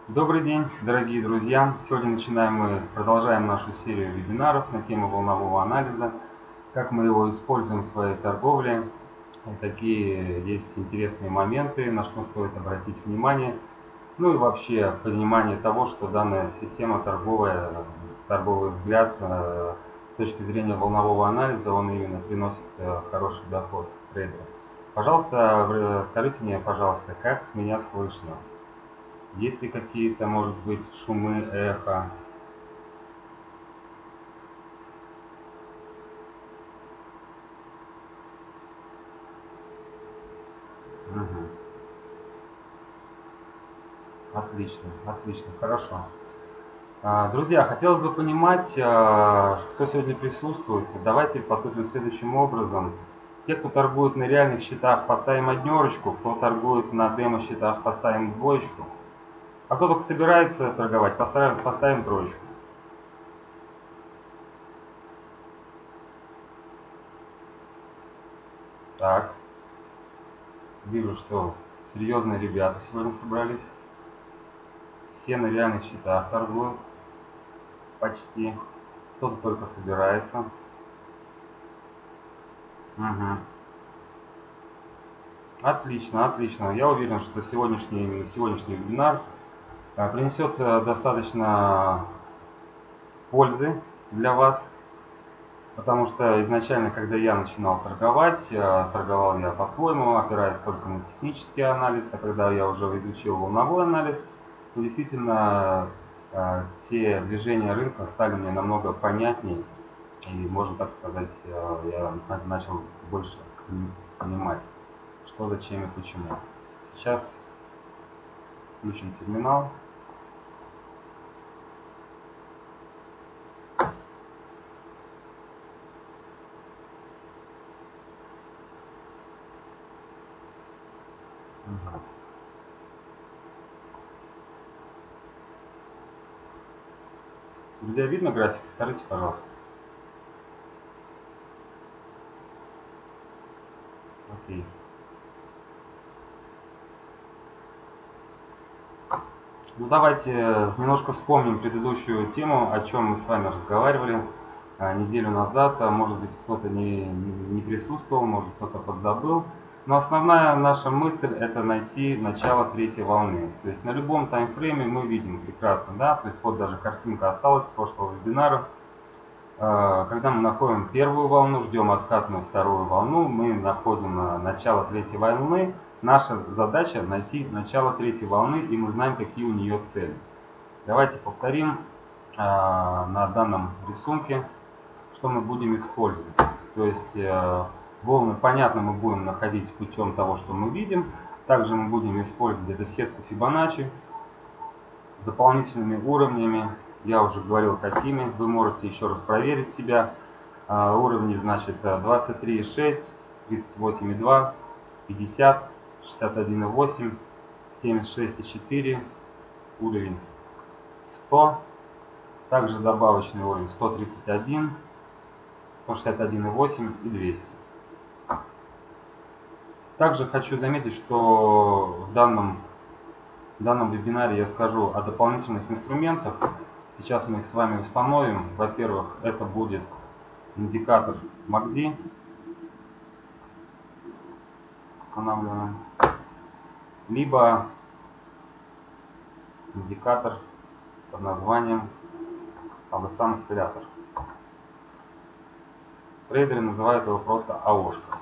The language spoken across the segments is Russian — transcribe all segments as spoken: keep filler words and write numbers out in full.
Добрый день, дорогие друзья! Сегодня начинаем мы, продолжаем нашу серию вебинаров на тему волнового анализа, как мы его используем в своей торговле, какие есть интересные моменты, на что стоит обратить внимание, ну и вообще понимание того, что данная система торговая, торговый взгляд э, с точки зрения волнового анализа, он именно приносит э, хороший доход трейдерам. Пожалуйста, э, скажите мне, пожалуйста, как меня слышно? Есть ли какие-то, может быть, шумы, эхо? Мгм. Отлично, отлично, хорошо. А, Друзья, хотелось бы понимать, а, кто сегодня присутствует. Давайте поступим следующим образом. Те, кто торгует на реальных счетах, поставим однерочку, кто торгует на демо-счетах, поставим двоечку. А кто только собирается торговать, поставим, поставим троечку. Так, вижу, что серьезные ребята сегодня собрались. Все на реальных счетах торгуют. Почти. Кто-то только собирается. Угу. Отлично, отлично. Я уверен, что сегодняшний, именно сегодняшний вебинар а, принесет а, достаточно пользы для вас, потому что изначально, когда я начинал торговать, а, торговал я по-своему, опираясь только на технический анализ, а когда я уже изучил волновой анализ, то действительно а, все движения рынка стали мне намного понятнее, и, можно так сказать, а, я начал больше понимать, что, зачем и почему. Сейчас включим терминал. Друзья, видно график? Скажите, пожалуйста. Окей. Ну давайте немножко вспомним предыдущую тему, о чем мы с вами разговаривали а, неделю назад. А, может быть, кто-то не, не присутствовал, может кто-то подзабыл. Но основная наша мысль — это найти начало третьей волны. То есть на любом таймфрейме мы видим прекрасно, да, то есть вот даже картинка осталась с прошлого вебинара. Когда мы находим первую волну, ждем откат на вторую волну, мы находим начало третьей волны. Наша задача найти начало третьей волны, и мы знаем, какие у нее цели. Давайте повторим на данном рисунке, что мы будем использовать. То есть волны, понятно, мы будем находить путем того, что мы видим. Также мы будем использовать эту сетку Фибоначчи с дополнительными уровнями. Я уже говорил, какими. Вы можете еще раз проверить себя. А, уровни, значит, двадцать три и шесть, тридцать восемь и два, пятьдесят, шестьдесят один и восемь, семьдесят шесть и четыре, уровень сто. Также добавочный уровень сто тридцать один, сто шестьдесят один и восемь и двести. Также хочу заметить, что в данном, в данном вебинаре я скажу о дополнительных инструментах. Сейчас мы их с вами установим. Во-первых, это будет индикатор макди. Устанавливаем. Либо индикатор под названием Авасан осциллятор. Трейдеры называют его просто АОшка.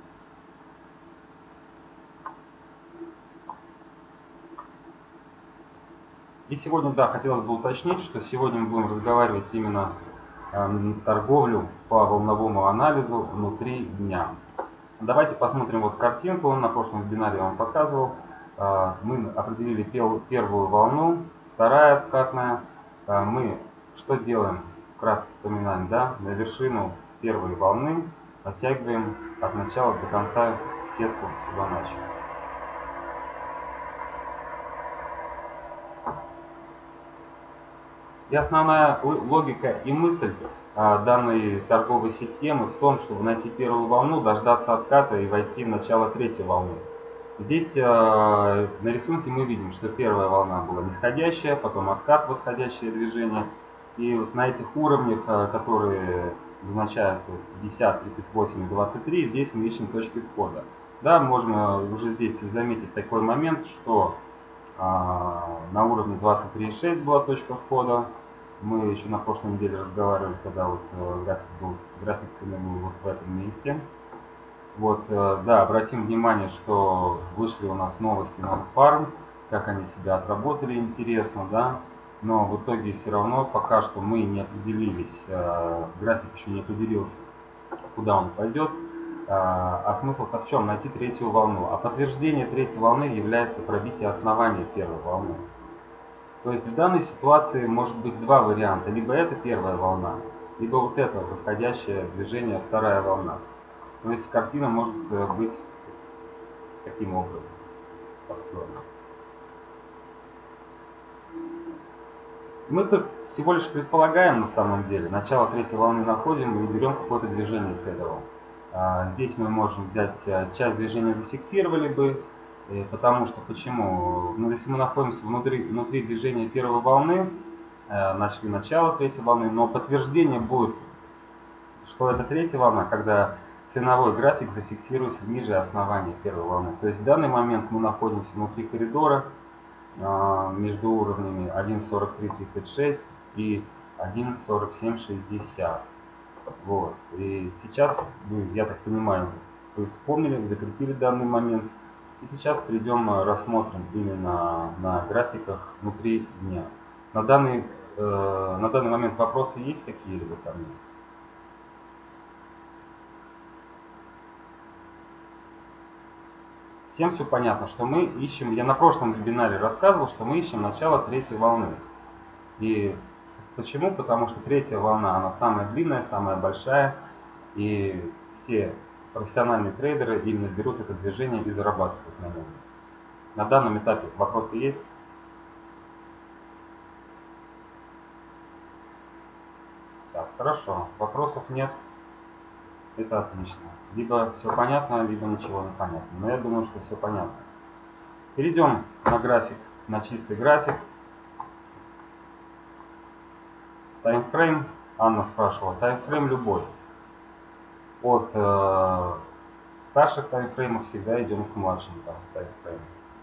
И сегодня, да, хотелось бы уточнить, что сегодня мы будем разговаривать именно э, торговлю по волновому анализу внутри дня. Давайте посмотрим вот картинку. На прошлом вебинаре я вам показывал. Э, мы определили первую волну, вторая откатная. Э, мы что делаем? Вкратце вспоминаем, да, на вершину первой волны оттягиваем от начала до конца сетку Фибоначчи. И основная логика и мысль а, данной торговой системы в том, чтобы найти первую волну, дождаться отката и войти в начало третьей волны. Здесь э, на рисунке мы видим, что первая волна была нисходящая, потом откат, восходящее движение. И вот на этих уровнях, э, которые обозначаются пятьдесят, тридцать восемь и двадцать три, здесь мы ищем точки входа. Да, можно уже здесь заметить такой момент, что э, на уровне двадцать три и шесть была точка входа. Мы еще на прошлой неделе разговаривали, когда вот э, график был, график цены был вот в этом месте. Вот, э, да, обратим внимание, что вышли у нас новости Non-Farm, как они себя отработали, интересно, да, но в итоге все равно пока что мы не определились, э, график еще не определился, куда он пойдет, э, а смысл-то в чем? Найти третью волну, а подтверждение третьей волны является пробитие основания первой волны. То есть в данной ситуации может быть два варианта, либо это первая волна, либо вот это восходящее движение вторая волна. То есть картина может э, быть таким образом построена. Мы тут всего лишь предполагаем на самом деле. Начало третьей волны находим и берем какое-то движение с этого. А, здесь мы можем взять а, часть движения зафиксировали бы, э, потому что почему? Ну, если мы находимся внутри, внутри движения первой волны, э, нашли начало третьей волны, но подтверждение будет, что это третья волна, когда ценовой график зафиксируется ниже основания первой волны. То есть в данный момент мы находимся внутри коридора а, между уровнями один сорок три тридцать шесть и один сорок семь шестьдесят. Вот. И сейчас, вы, я так понимаю, вы вспомнили, закрепили данный момент. И сейчас перейдем, рассмотрим именно на графиках внутри дня. На данный, э, на данный момент вопросы есть какие-либо ко мне? Всем все понятно, что мы ищем, я на прошлом вебинаре рассказывал, что мы ищем начало третьей волны. И почему? Потому что третья волна, она самая длинная, самая большая, и все профессиональные трейдеры именно берут это движение и зарабатывают на нем. На данном этапе вопросы есть? Так, хорошо. Вопросов нет. Это отлично. Либо все понятно, либо ничего не понятно. Но я думаю, что все понятно. Перейдем на график, на чистый график. Таймфрейм. Анна спрашивала. Таймфрейм любой. От э, старших таймфреймов всегда идем к младшим таймфреймам.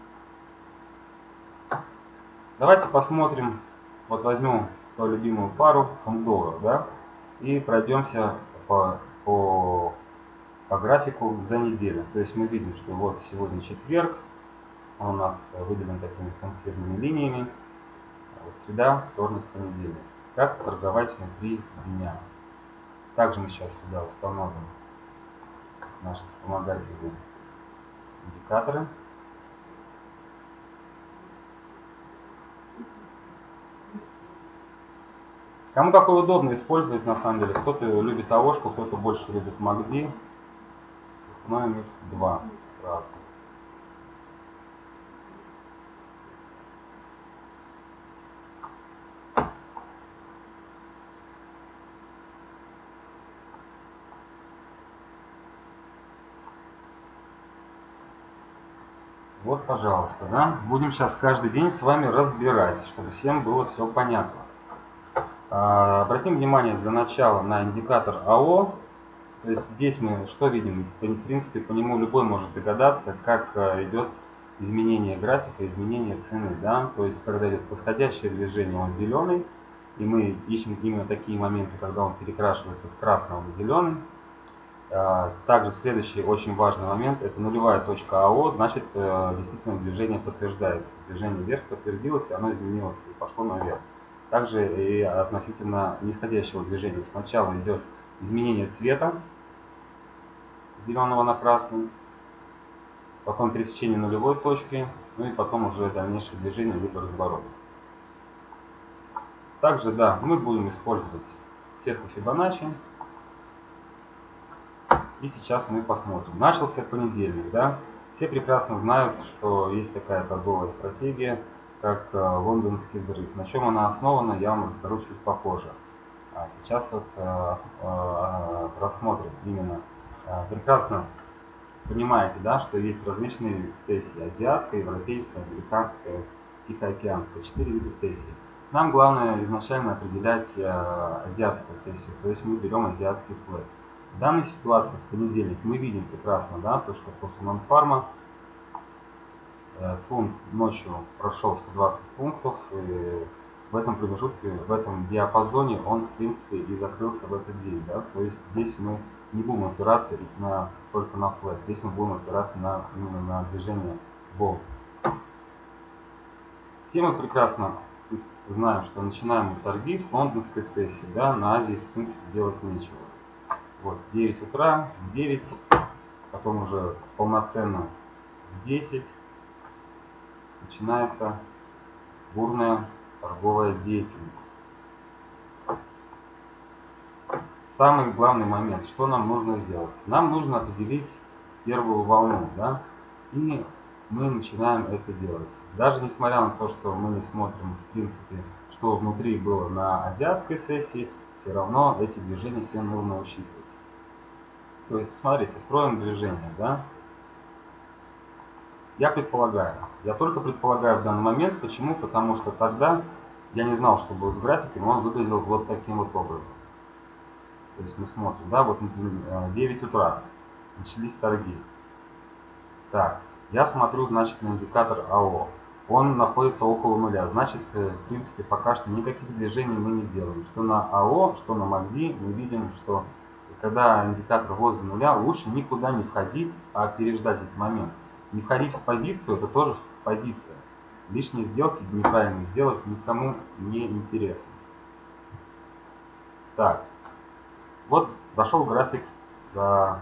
Давайте посмотрим. Вот возьмем свою любимую пару фунт-доллар, да, и пройдемся по, по, по графику за неделю. То есть мы видим, что вот сегодня четверг, он у нас выделен такими пунктирными линиями. Среда, вторник, понедельник. Как торговать внутри дня? Также мы сейчас сюда установим наши вспомогательные индикаторы. Кому какой удобно использовать на самом деле. Кто-то любит АОшку, кто-то больше любит макди. Установим их два сразу. Вот, пожалуйста, да. Будем сейчас каждый день с вами разбирать, чтобы всем было все понятно. А, обратим внимание для начала на индикатор АО. То есть здесь мы что видим? В принципе, по нему любой может догадаться, как идет изменение графика, изменение цены. Да? То есть, когда идет восходящее движение, он зеленый. И мы ищем именно такие моменты, когда он перекрашивается с красного на зеленый. Также следующий очень важный момент, это нулевая точка АО, значит действительно движение подтверждается. Движение вверх подтвердилось, и оно изменилось и пошло наверх. Также и относительно нисходящего движения. Сначала идет изменение цвета с зеленого на красный, потом пересечение нулевой точки, ну и потом уже дальнейшее движение либо разворот. Также, да, мы будем использовать сетку Фибоначчи. И сейчас мы посмотрим. Начался понедельник, да? Все прекрасно знают, что есть такая торговая стратегия, как э, лондонский взрыв. На чем она основана, я вам расскажу чуть попозже. А сейчас вот э, э, рассмотрим именно. Э, прекрасно понимаете, да, что есть различные сессии: азиатская, европейская, американская, тихоокеанская, четыре вида сессий. Нам главное изначально определять э, азиатскую сессию, то есть мы берем азиатский флэт. В данной ситуации в понедельник мы видим прекрасно, да, то, что после нон-фарма э, фунт ночью прошел сто двадцать пунктов, и в этом промежутке, в этом диапазоне он, в принципе, и закрылся в этот день, да, то есть здесь мы не будем опираться на, только на флэт, здесь мы будем опираться на, именно на движение бол. Все мы прекрасно знаем, что начинаем мы торги с лондонской сессии, да, на Азии, в принципе, делать нечего. Вот, в девять утра, в девять, потом уже полноценно в десять начинается бурная торговая деятельность. Самый главный момент, что нам нужно сделать? Нам нужно определить первую волну, да, и мы начинаем это делать. Даже несмотря на то, что мы не смотрим, в принципе, что внутри было на азиатской сессии, все равно эти движения все нужно учитывать. То есть, смотрите, строим движение, да. Я предполагаю, я только предполагаю в данный момент, почему? Потому что тогда я не знал, что будет с графиком, он выглядел вот таким вот образом. То есть мы смотрим, да, вот девять утра, начались торги. Так, я смотрю, значит, на индикатор АО. Он находится около нуля, значит, в принципе, пока что никаких движений мы не делаем. Что на АО, что на МАКДИ, мы видим, что когда индикатор возле нуля, лучше никуда не входить, а переждать этот момент. Не входить в позицию, это тоже позиция. Лишние сделки, неправильные сделок никому не интересны. Так, вот дошел график до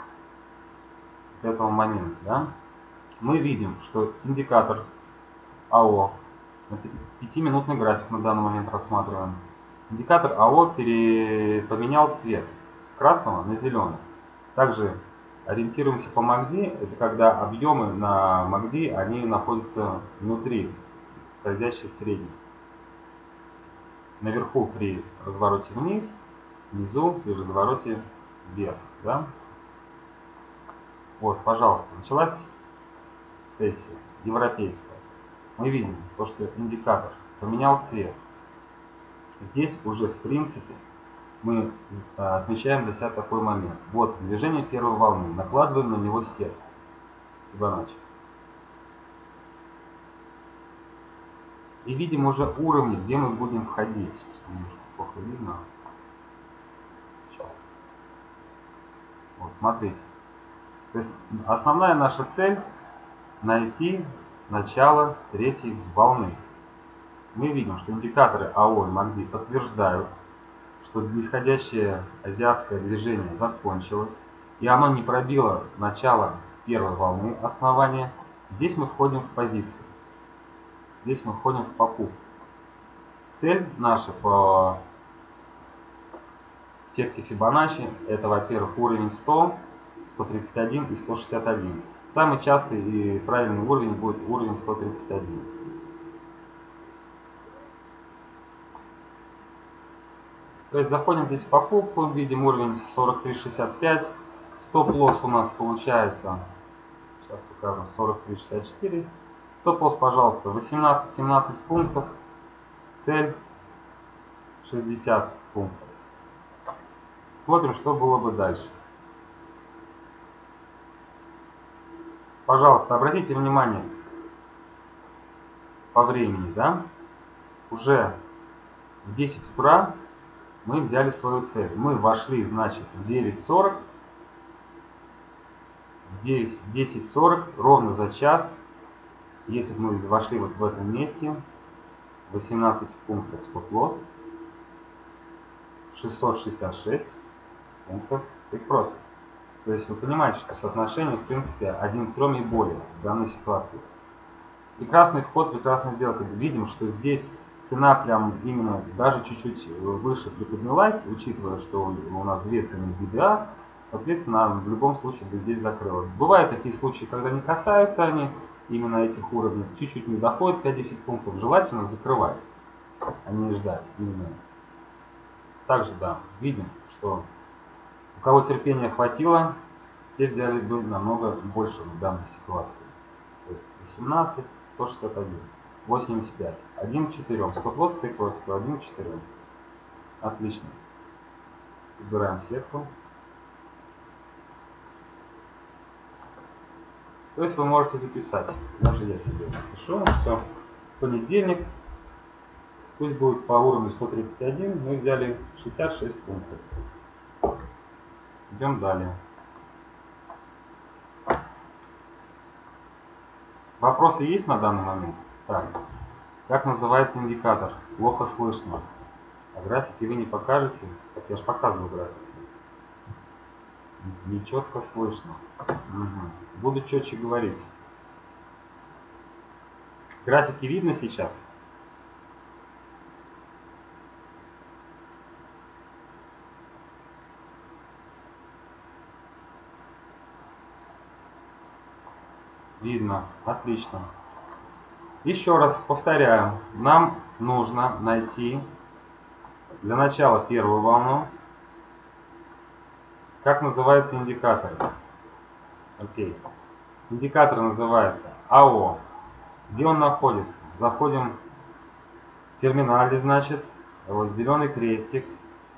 этого момента, да? Мы видим, что индикатор АО, пятиминутный график на данный момент рассматриваем. Индикатор АО пере, поменял цвет с красного на зеленый. Также ориентируемся по МАКДИ, это когда объемы на МАКДИ, они находятся внутри скользящей средней. Наверху при развороте вниз, внизу при развороте вверх. Да? Вот, пожалуйста, началась сессия европейская. Мы видим то, что индикатор поменял цвет. Здесь уже в принципе мы отмечаем для себя такой момент. Вот движение первой волны, накладываем на него сетку Фибоначчи. И видим уже уровни, где мы будем входить. Немножко плохо видно. Сейчас. Вот, смотрите. То есть основная наша цель найти начало третьей волны. Мы видим, что индикаторы АО и МАКДИ подтверждают, что нисходящее азиатское движение закончилось, и оно не пробило начало первой волны основания. Здесь мы входим в позицию. Здесь мы входим в покупку. Цель наша по сетке Фибоначчи это, во-первых, уровень сто, сто тридцать один и сто шестьдесят один. Самый частый и правильный уровень будет уровень сто тридцать один. То есть заходим здесь в покупку, видим уровень сорок три шестьдесят пять. Стоп-лосс у нас получается, сейчас покажем, сорок три шестьдесят четыре. Стоп-лосс, пожалуйста, восемнадцать-семнадцать пунктов. Цель шестьдесят пунктов. Смотрим, что было бы дальше. Пожалуйста, обратите внимание по времени, да? Уже в десять утра мы взяли свою цель. Мы вошли, значит, в девять сорок. В десять сорок, ровно за час, если бы мы вошли вот в этом месте, восемнадцать пунктов стоп-лосс, шестьсот шестьдесят шесть пунктов take-profit. То есть вы понимаете, что соотношение, в принципе, один к трем и более в данной ситуации. Прекрасный вход, прекрасная сделка. Видим, что здесь цена прям именно даже чуть-чуть выше приподнялась, учитывая, что у нас две цены би ди эй, соответственно, в любом случае бы здесь закрылась. Бывают такие случаи, когда не касаются они именно этих уровней, чуть-чуть не доходит пять-десять пунктов, желательно закрывать, а не ждать именно. Также, да, видим, что у кого терпения хватило, те взяли бы намного больше в данной ситуации. То есть восемнадцать, сто шестьдесят один, восемьдесят пять, один к четырем. Стоп-лосс take profit один к четырем. Отлично. Убираем сетку. То есть вы можете записать, даже я себе напишу, что в понедельник, пусть будет по уровню сто тридцать один, мы взяли шестьдесят шесть пунктов. Идем далее. Вопросы есть на данный момент? Так, как называется индикатор? Плохо слышно. А графики вы не покажете? Так я же показываю графики. Нечетко слышно. Угу. Буду четче говорить. Графики видно сейчас? Видно. Отлично. Еще раз повторяю. Нам нужно найти для начала первую волну. Как называется индикатор? Окей. Индикатор называется АО. Где он находится? Заходим в терминале, значит. Вот зеленый крестик.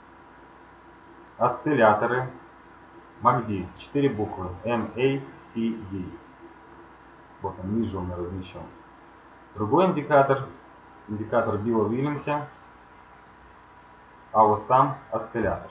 Осцилляторы. макди. Четыре буквы. эм эй си ди. Вот он ниже у меня размещен. Другой индикатор. Индикатор Билла Уильямса. А вот сам осциллятор.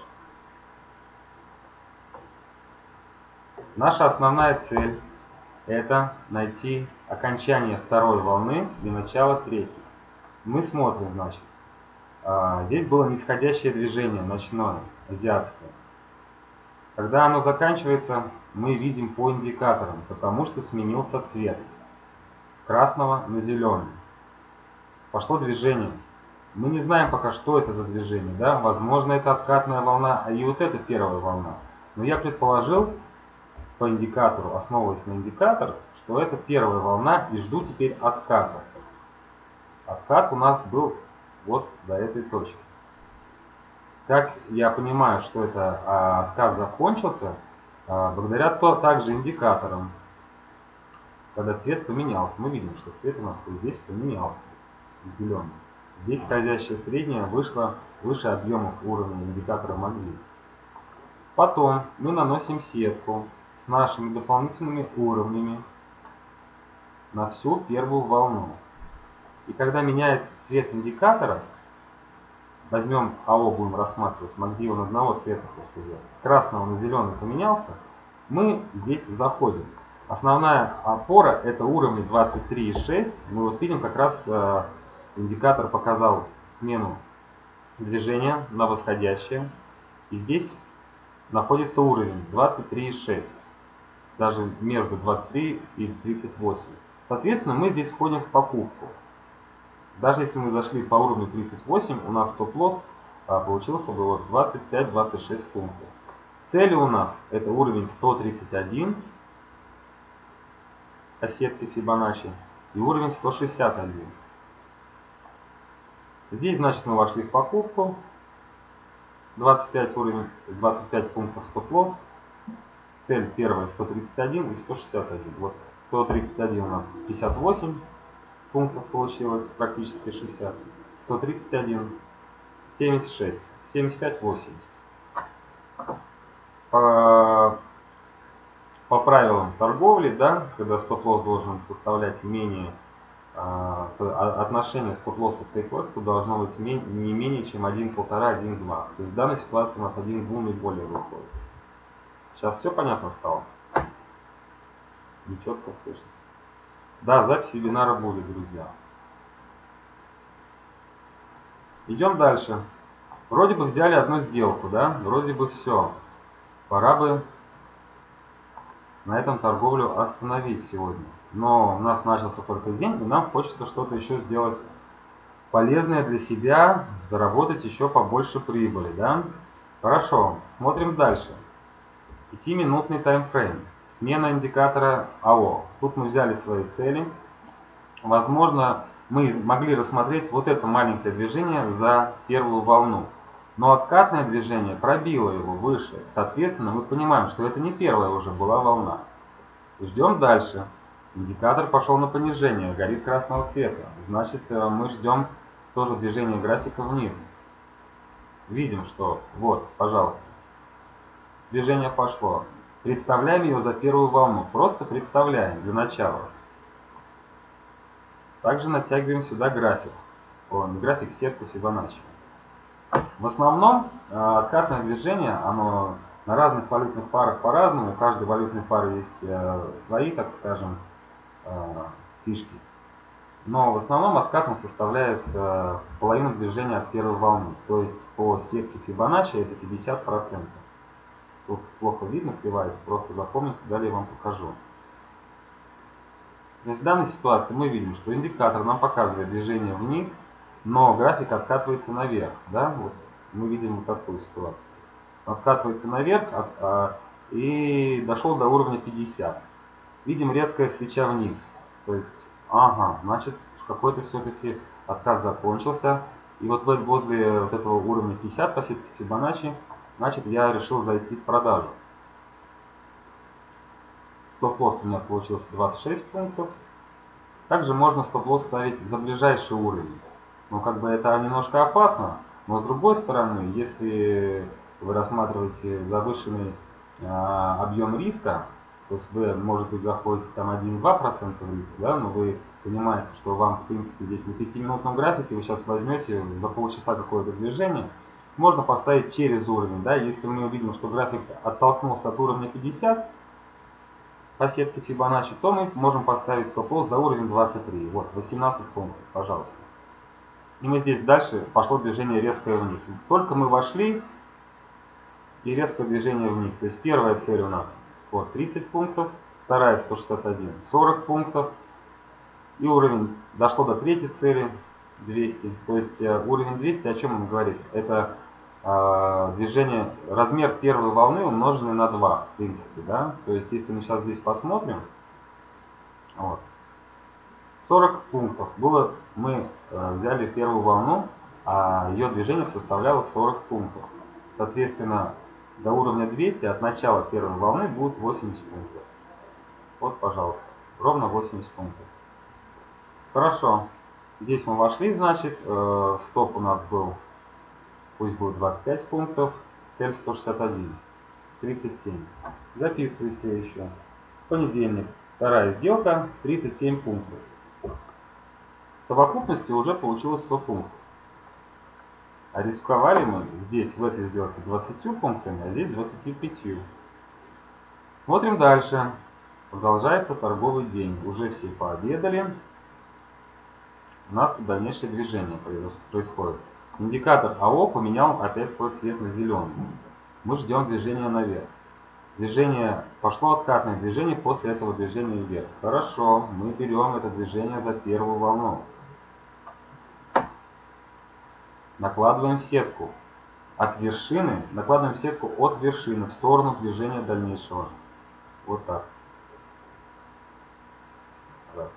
Наша основная цель — это найти окончание второй волны и начало третьей. Мы смотрим, значит, здесь было нисходящее движение, ночное, азиатское. Когда оно заканчивается, мы видим по индикаторам, потому что сменился цвет с красного на зеленый. Пошло движение. Мы не знаем пока, что это за движение, да? Возможно, это откатная волна, а и вот это первая волна. Но я предположил по индикатору, основываясь на индикатор, что это первая волна, и жду теперь отката. Откат у нас был вот до этой точки. Как я понимаю, что это а, откат закончился, а, благодаря то, также индикаторам, когда цвет поменялся. Мы видим, что цвет у нас здесь поменялся, зеленый. Здесь скользящая средняя вышла выше объемов уровня индикатора макди. Потом мы наносим сетку с нашими дополнительными уровнями на всю первую волну. И когда меняется цвет индикатора, возьмем АО, будем рассматривать, макди он одного цвета, с красного на зеленый поменялся, мы здесь заходим. Основная опора — это уровни двадцать три и шесть. Мы вот видим, как раз э, индикатор показал смену движения на восходящее. И здесь находится уровень двадцать три и шесть. Даже между двадцать три и тридцать восемь. Соответственно, мы здесь входим в покупку. Даже если мы зашли по уровню тридцать восемь, у нас стоп-лосс а, получился бы вот двадцать пять — двадцать шесть пунктов. Цели у нас это уровень сто тридцать один по сетке Фибоначчи и уровень сто шестьдесят один. Здесь, значит, мы вошли в покупку. двадцать пять уровень, двадцать пять пунктов стоп-лосс. Цель первая сто тридцать один и сто шестьдесят один. Вот сто тридцать один у нас пятьдесят восемь пунктов получилось, практически шестьдесят. сто тридцать один семьдесят шесть, семьдесят пять восемьдесят. По, по правилам торговли, да, когда стоп-лосс должен составлять менее э, отношение стоп-лосса к тейк-профиту должно быть не менее чем один к полтора — один к двум. То есть в данной ситуации у нас один к двум и более выходит. Сейчас все понятно стало? Нечетко слышно. Да, запись вебинара будет, друзья. Идем дальше. Вроде бы взяли одну сделку, да? Вроде бы все. Пора бы на этом торговлю остановить сегодня. Но у нас начался только день, и нам хочется что-то еще сделать полезное для себя, заработать еще побольше прибыли, да? Хорошо, смотрим дальше. пятиминутный таймфрейм. Смена индикатора АО. Тут мы взяли свои цели. Возможно, мы могли рассмотреть вот это маленькое движение за первую волну. Но откатное движение пробило его выше. Соответственно, мы понимаем, что это не первая уже была волна. Ждем дальше. Индикатор пошел на понижение, горит красного цвета. Значит, мы ждем тоже движение графика вниз. Видим, что вот, пожалуйста, движение пошло. Представляем ее за первую волну. Просто представляем для начала. Также натягиваем сюда график. О, не график, сетку Фибоначчи. В основном откатное движение, оно на разных валютных парах по-разному. У каждой валютной пары есть свои, так скажем, фишки. Но в основном откатно составляет половину движения от первой волны. То есть по сетке Фибоначчи это пятьдесят процентов. Тут плохо видно, сливается, просто запомните, далее я вам покажу. То есть в данной ситуации мы видим, что индикатор нам показывает движение вниз, но график откатывается наверх. Да? Вот мы видим вот такую ситуацию. Откатывается наверх от, а, и дошел до уровня пятьдесят. Видим резкая свеча вниз. То есть, ага, значит, какой-то все-таки откат закончился. И вот возле вот этого уровня пятьдесят по сетке Фибоначчи, значит, я решил зайти в продажу. Стоп-лосс у меня получился двадцать шесть пунктов. Также можно стоп-лосс ставить за ближайший уровень. Ну, как бы это немножко опасно, но с другой стороны, если вы рассматриваете завышенный э, объем риска, то есть вы, может быть, заходите там один-два процента в риск, да, но вы понимаете, что вам, в принципе, здесь на пятиминутном графике вы сейчас возьмете за полчаса какое-то движение, можно поставить через уровень, да, если мы увидим, что график оттолкнулся от уровня пятьдесят, по сетке Фибоначчи, то мы можем поставить стоп-лосс за уровень двадцать три. Вот, восемнадцать пунктов, пожалуйста. И мы здесь дальше пошло движение резкое вниз. Только мы вошли, и резкое движение вниз. То есть первая цель у нас вот тридцать пунктов, вторая сто шестьдесят один, сорок пунктов. И уровень дошло до третьей цели двести. То есть уровень двести о чем он говорит? Это движение, размер первой волны умноженный на два, в принципе, да. То есть, если мы сейчас здесь посмотрим, вот, сорок пунктов было, мы взяли первую волну, а ее движение составляло сорок пунктов. Соответственно, до уровня двести от начала первой волны будет восемьдесят пунктов. Вот, пожалуйста, ровно восемьдесят пунктов. Хорошо. Здесь мы вошли, значит, стоп у нас был, пусть будет двадцать пять пунктов, цель сто шестьдесят один, тридцать семь. Записывайте еще. Понедельник, вторая сделка, тридцать семь пунктов. В совокупности уже получилось сто пунктов. А рисковали мы здесь, в этой сделке, двадцатью пунктами, а здесь двадцатью пятью. Смотрим дальше. Продолжается торговый день. Уже все пообедали. У нас тут дальнейшее движение происходит. Индикатор АО поменял опять свой цвет на зеленый. Мы ждем движения наверх. Движение, пошло откатное движение, после этого движения вверх. Хорошо, мы берем это движение за первую волну. Накладываем сетку от вершины, накладываем сетку от вершины в сторону движения дальнейшего. Вот так. Раз.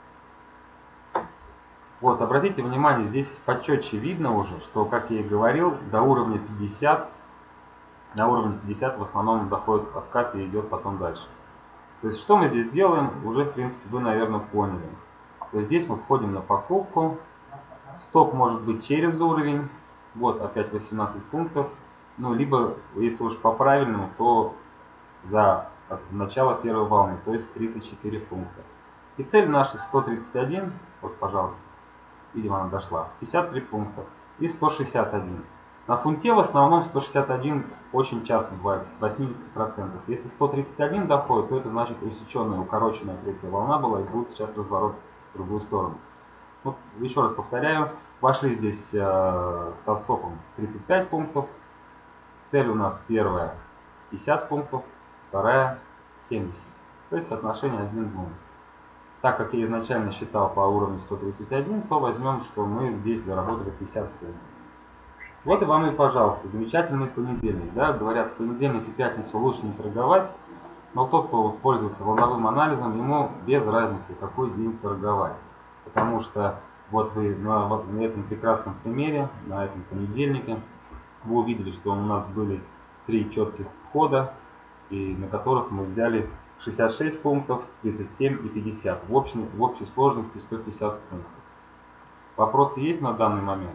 Вот, обратите внимание, здесь почетче видно уже, что, как я и говорил, до уровня пятьдесят, на уровне пятьдесят в основном доходит откат и идет потом дальше. То есть, что мы здесь делаем, уже, в принципе, вы, наверное, поняли. То есть, здесь мы входим на покупку. Стоп может быть через уровень. Вот, опять восемнадцать пунктов. Ну, либо, если уж по правильному, то за начало первой волны, то есть тридцать четыре пункта. И цель наша сто тридцать один, вот, пожалуйста, видимо, она дошла, пятьдесят три пункта и сто шестьдесят один. На фунте в основном сто шестьдесят один очень часто бывает, восемьдесят процентов. Если сто тридцать один доходит, то это значит усеченная, укороченная третья волна была и будет сейчас разворот в другую сторону. Вот, еще раз повторяю, вошли здесь э, со стопом тридцать пять пунктов. Цель у нас первая пятьдесят пунктов, вторая семьдесят. То есть соотношение один к двум. Так как я изначально считал по уровню сто тридцать один, то возьмем, что мы здесь заработали пятьдесят пунктов. Вот и вам и пожалуйста, замечательный понедельник. Да? Говорят, в понедельник и пятницу лучше не торговать, но тот, кто пользуется волновым анализом, ему без разницы, какой день торговать. Потому что вот вы на, вот на этом прекрасном примере, на этом понедельнике, вы увидели, что у нас были три четких входа, и на которых мы взяли шестьдесят шесть пунктов, тридцать семь и пятьдесят. В общей, в общей сложности сто пятьдесят пунктов. Вопросы есть на данный момент?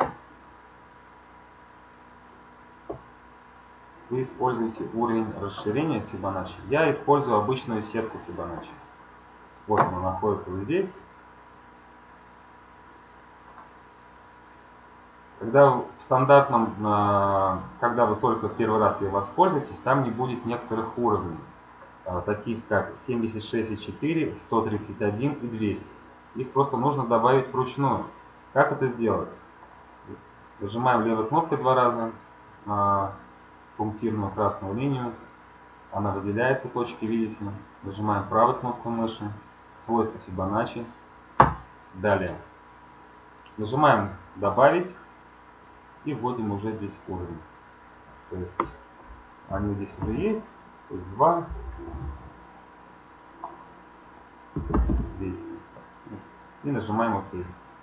Вы используете уровень расширения Фибоначчи. Я использую обычную сетку Фибоначчи. Вот она находится вот здесь. Когда в стандартном, когда вы только первый раз ей воспользуетесь, там не будет некоторых уровней, таких как семьдесят шесть и четыре, сто тридцать один и двести. Их просто нужно добавить вручную. Как это сделать? Нажимаем левой кнопкой два раза на пунктирную красную линию. Она выделяется, точки, видите. Нажимаем правой кнопкой мыши. Свойства Фибоначчи. Далее. Нажимаем «Добавить» и вводим уже здесь уровень. То есть они здесь уже есть. То есть два, двести. И нажимаем «Ок».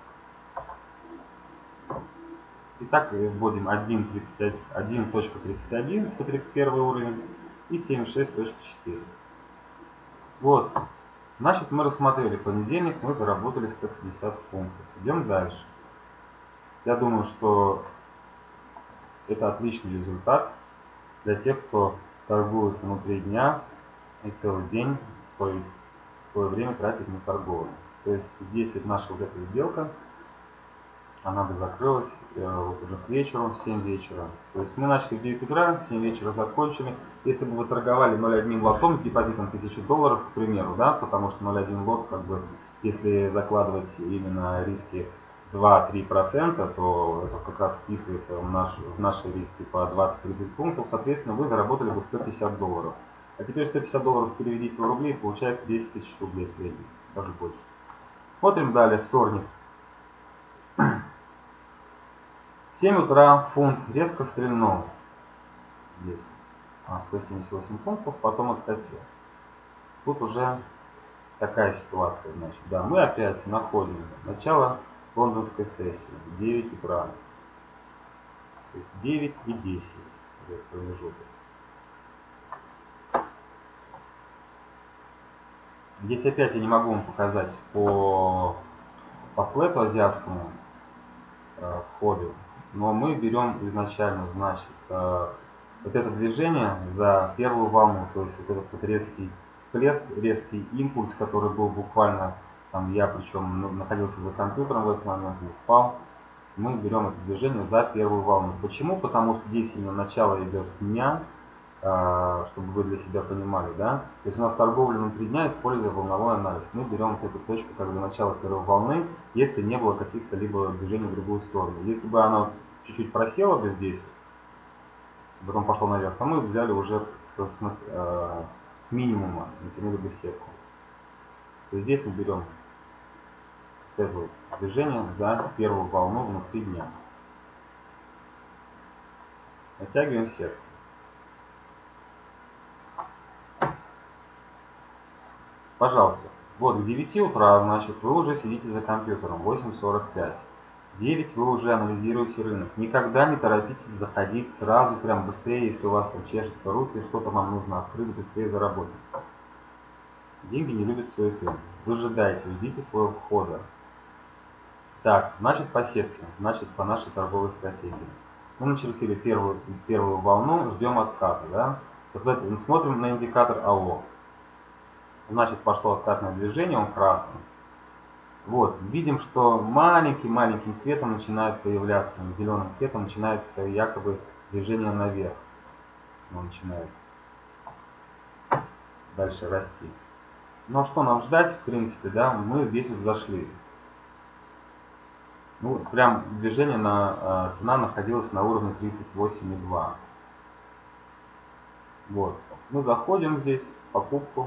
Итак, вводим один точка тридцать один, сто тридцать первый уровень и семьдесят шесть точка четыре. Вот. Значит, мы рассмотрели понедельник, мы заработали сто пятьдесят пунктов. Идем дальше. Я думаю, что это отличный результат для тех, кто торгует внутри дня и целый день свой, свое время тратит на торговлю. То есть здесь вот наша вот эта сделка, она бы закрылась э, вот уже к вечеру, в семь вечера. То есть мы начали в девять утра, в семь вечера закончили. Если бы вы торговали ноль целых одна лотом с депозитом тысячу долларов, к примеру, да, потому что ноль целых одна лот, как бы, если закладывать именно риски два-три процента, то это как раз вписывается в, наш, в наши риски по двадцать-тридцать пунктов, соответственно, вы заработали бы сто пятьдесят долларов. А теперь сто пятьдесят долларов переведите в рубли, получается десять тысяч рублей средний, даже больше. Смотрим далее, вторник. В семь утра фунт резко стрельнул. Здесь сто семьдесят восемь пунктов, потом откатил. Тут уже такая ситуация. Значит, да, мы опять находим начало лондонской сессии, девять утра. То есть девять и десять промежуток. Здесь опять я не могу вам показать по, по флету азиатскому э, входу, но мы берем изначально, значит, э, вот это движение за первую волну, то есть вот этот вот резкий всплеск, резкий импульс, который был буквально, там я причем ну, находился за компьютером в этот момент, не спал, мы берем это движение за первую волну. Почему? Потому что здесь именно начало идет дня, чтобы вы для себя понимали, да. То есть у нас торговля внутри дня, используя волновой анализ. Мы берем вот эту точку как бы начала первой волны, если не было каких-то либо движений в другую сторону. Если бы она чуть-чуть просела бы здесь, потом пошла наверх, то мы взяли уже с, с, э, с минимума, натянули бы сетку. То есть здесь мы берем это вот движение за первую волну внутри дня. Натягиваем сетку. Пожалуйста, вот к девяти утра, значит, вы уже сидите за компьютером, восемь сорок пять. девять вы уже анализируете рынок. Никогда не торопитесь заходить сразу, прям быстрее, если у вас там чешутся руки, что-то вам нужно открыть, быстрее заработать. Деньги не любят суеты. Выжидайте, ждите своего входа. Так, значит по сетке, значит по нашей торговой стратегии. Мы начертили первую, первую волну, ждем отката, да? Смотрим на индикатор АО. Значит, пошло откатное движение, он красный. Вот, видим, что маленьким-маленьким цветом начинает появляться, зеленым цветом начинается якобы движение наверх. Он начинает дальше расти. Но что нам ждать, в принципе, да, мы здесь вот зашли. Ну, прям движение на цена находилась на уровне тридцать восемь и два. Вот, мы заходим здесь, покупку.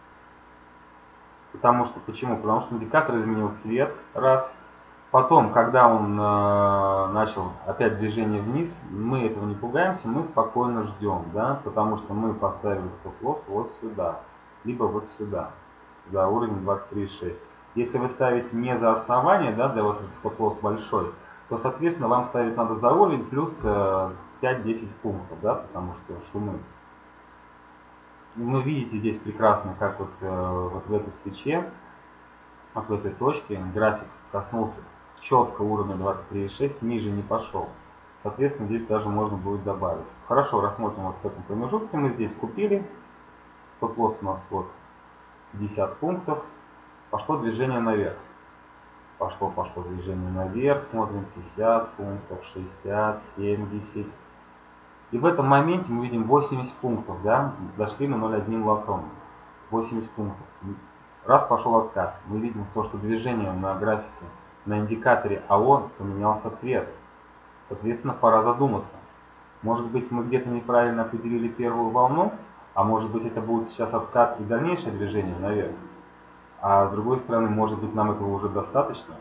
Потому что, почему? Потому что индикатор изменил цвет, раз. Потом, когда он э, начал опять движение вниз, мы этого не пугаемся, мы спокойно ждем, да, потому что мы поставили стоп-лосс вот сюда, либо вот сюда, за уровень двадцать три и шесть. Если вы ставите не за основание, да, для вас этот стоп-лосс большой, то, соответственно, вам ставить надо за уровень плюс пять-десять пунктов, да, потому что шумы. Вы видите здесь прекрасно, как вот, э, вот в этой свече, вот в этой точке график коснулся четко уровня двадцать три и шесть, ниже не пошел. Соответственно, здесь даже можно будет добавить. Хорошо, рассмотрим вот в этом промежутке. Мы здесь купили. Стоп-лосс у нас вот пятьдесят пунктов. Пошло движение наверх. Пошло, пошло движение наверх. Смотрим пятьдесят пунктов, шестьдесят, семьдесят. И в этом моменте мы видим восемьдесят пунктов, да, дошли на ноль целых одна лотом. восемьдесят пунктов. Раз пошел откат, мы видим то, что движение на графике, на индикаторе АО поменялся цвет. Соответственно, пора задуматься. Может быть, мы где-то неправильно определили первую волну, а может быть, это будет сейчас откат и дальнейшее движение наверх. А с другой стороны, может быть, нам этого уже достаточно.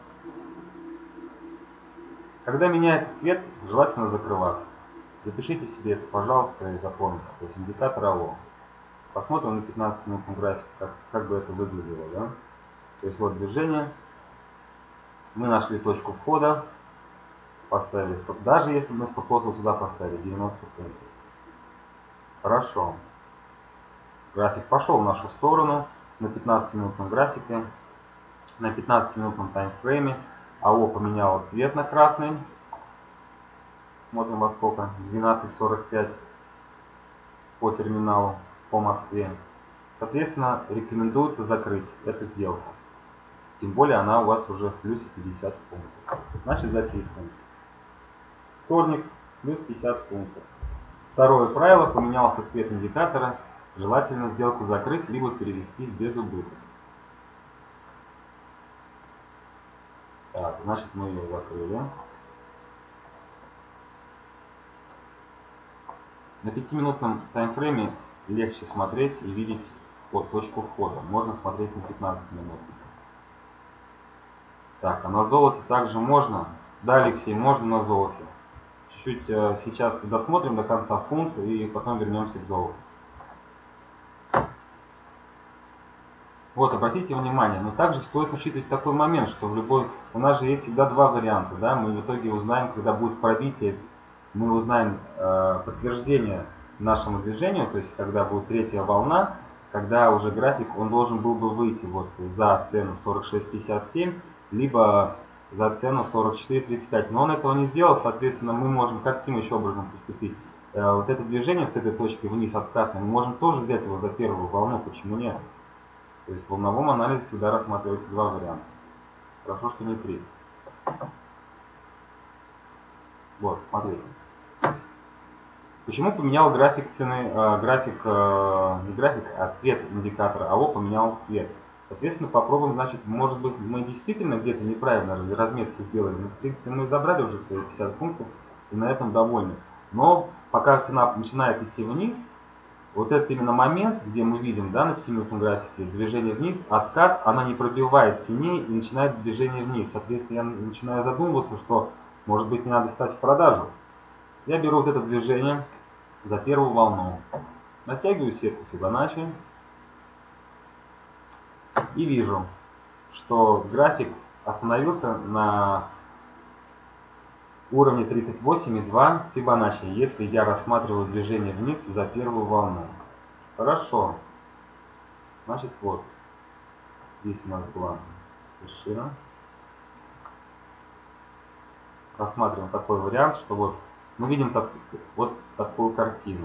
Когда меняется цвет, желательно закрываться. Запишите себе это, пожалуйста, и запомните. То есть индикатор АО. Посмотрим на пятнадцатиминутном графике, как, как бы это выглядело. Да? То есть вот движение. Мы нашли точку входа. Поставили стоп. Даже если мы стоп-лосс вот сюда поставили, девяносто пунктов. Хорошо. График пошел в нашу сторону на пятнадцатиминутном графике. На пятнадцатиминутном таймфрейме АО поменяло цвет на красный. Смотрим во сколько. двенадцать сорок пять по терминалу по Москве. Соответственно, рекомендуется закрыть эту сделку. Тем более она у вас уже в плюсе пятьдесят пунктов. Значит, записываем. Вторник, плюс пятьдесят пунктов. Второе правило, поменялся цвет индикатора. Желательно сделку закрыть, либо перевести без убытка. Так, значит, мы ее закрыли. На пятиминутном таймфрейме легче смотреть и видеть вот точку входа. Можно смотреть на пятнадцать минут. Так, а на золоте также можно. Да, Алексей, можно на золоте. Чуть-чуть э, сейчас досмотрим до конца фунт и потом вернемся к золоту. Вот, обратите внимание, но также стоит учитывать такой момент, что в любой... У нас же есть всегда два варианта, да, мы в итоге узнаем, когда будет пробитие, мы узнаем э, подтверждение нашему движению, то есть когда будет третья волна, когда уже график, он должен был бы выйти вот за цену сорок шесть пятьдесят семь, либо за цену сорок четыре тридцать пять, но он этого не сделал, соответственно, мы можем каким еще образом поступить? Э, вот это движение с этой точки вниз откатное, мы можем тоже взять его за первую волну, почему нет? То есть в волновом анализе всегда рассматривается два варианта. Хорошо, что не три. Вот, смотрите. Почему поменял график цены, э, график, э, не график, а цвет индикатора АО поменял цвет? Соответственно, попробуем, значит, может быть, мы действительно где-то неправильно разметку сделали. Но, в принципе, мы забрали уже свои пятьдесят пунктов и на этом довольны. Но пока цена начинает идти вниз, вот это именно момент, где мы видим, да, на пятиминутном графике движение вниз, откат, она не пробивает теней и начинает движение вниз. Соответственно, я начинаю задумываться, что, может быть, мне надо стать в продажу. Я беру вот это движение за первую волну, натягиваю сетку Фибоначчи и вижу, что график остановился на уровне тридцать восемь и два Фибоначчи, если я рассматриваю движение вниз за первую волну. Хорошо. Значит, вот. Здесь у нас была вершина. Рассматриваем такой вариант, что вот мы видим так, вот такую картину.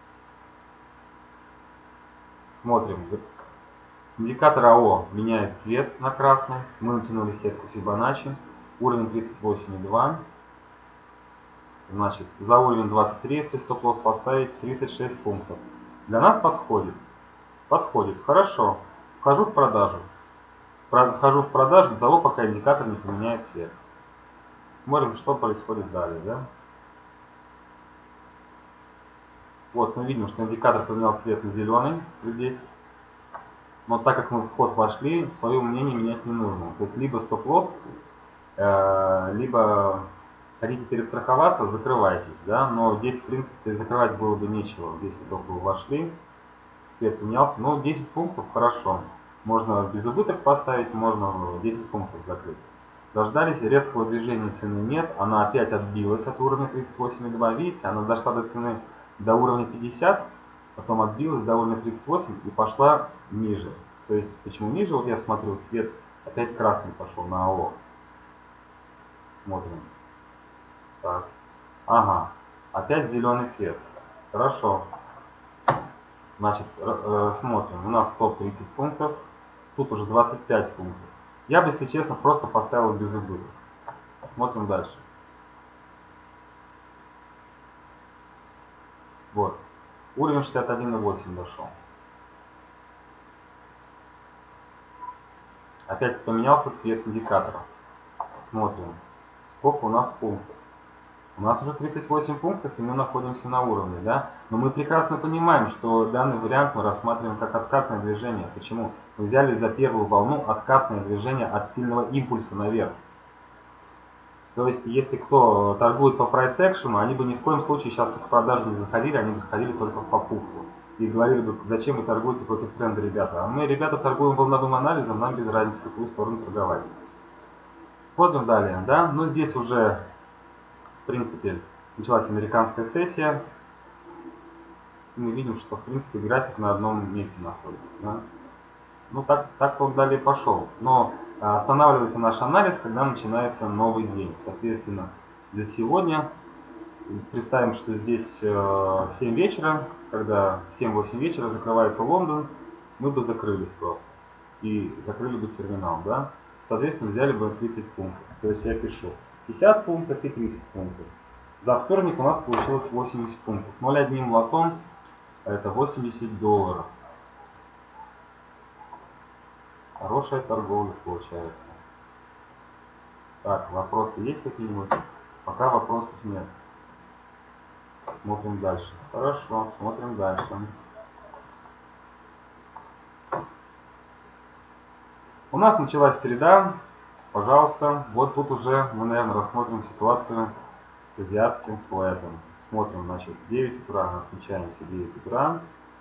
Смотрим. Индикатор АО меняет цвет на красный. Мы натянули сетку Фибоначчи. Уровень тридцать восемь и два. Значит, за уровень двадцать три, если стоп-лосс поставить, тридцать шесть пунктов. Для нас подходит. Подходит. Хорошо. Вхожу в продажу. Вхожу в продажу до того, пока индикатор не поменяет цвет. Смотрим, что происходит далее. Да? Вот мы видим, что индикатор поменял цвет на зеленый здесь. Но так как мы в вход вошли, свое мнение менять не нужно. То есть либо стоп-лосс, э, либо хотите перестраховаться, закрывайтесь. Да? Но здесь, в принципе, закрывать было бы нечего. Здесь вы только вошли, цвет поменялся. Но десять пунктов хорошо. Можно без убыток поставить, можно десять пунктов закрыть. Дождались, резкого движения цены нет, она опять отбилась от уровня тридцать восемь и два. Видите, она дошла до цены до уровня пятьдесят, потом отбилась до уровня тридцать восемь и пошла ниже. То есть, почему ниже? Вот я смотрю, цвет опять красный пошел на АО. Смотрим. Так. Ага. Опять зеленый цвет. Хорошо. Значит, э, смотрим. У нас топ тридцать пунктов. Тут уже двадцать пять пунктов. Я бы, если честно, просто поставил без убытка. Смотрим дальше. Вот. Уровень шестьдесят один и восемь дошел. Опять поменялся цвет индикатора. Смотрим. Сколько у нас пунктов. У нас уже тридцать восемь пунктов, и мы находимся на уровне, да? Но мы прекрасно понимаем, что данный вариант мы рассматриваем как откатное движение. Почему? Мы взяли за первую волну откатное движение от сильного импульса наверх. То есть, если кто торгует по прайс-экшену, они бы ни в коем случае сейчас в продажу не заходили, они бы заходили только в покупку. И говорили бы, зачем вы торгуете против тренда, ребята. А мы, ребята, торгуем волновым анализом, нам без разницы, в какую сторону торговать. Смотрим далее, да? Ну, здесь уже, в принципе, началась американская сессия. Мы видим, что, в принципе, график на одном месте находится, да? Ну, так, так он далее пошел. Но останавливается наш анализ, когда начинается новый день. Соответственно, для сегодня представим, что здесь семь вечера, когда в семь-восемь вечера закрывается Лондон, мы бы закрылись просто. И закрыли бы терминал, да? Соответственно, взяли бы тридцать пунктов. То есть я пишу пятьдесят пунктов и тридцать пунктов. За вторник у нас получилось восемьдесят пунктов. ноль одним лотом это восемьдесят долларов. Хорошая торговля получается. Так, вопросы есть какие-нибудь? Пока вопросов нет. Смотрим дальше. Хорошо, смотрим дальше. У нас началась среда. Пожалуйста, вот тут уже мы, наверное, рассмотрим ситуацию с азиатским флетом. Смотрим, значит, девять утра, отмечаемся девять утра.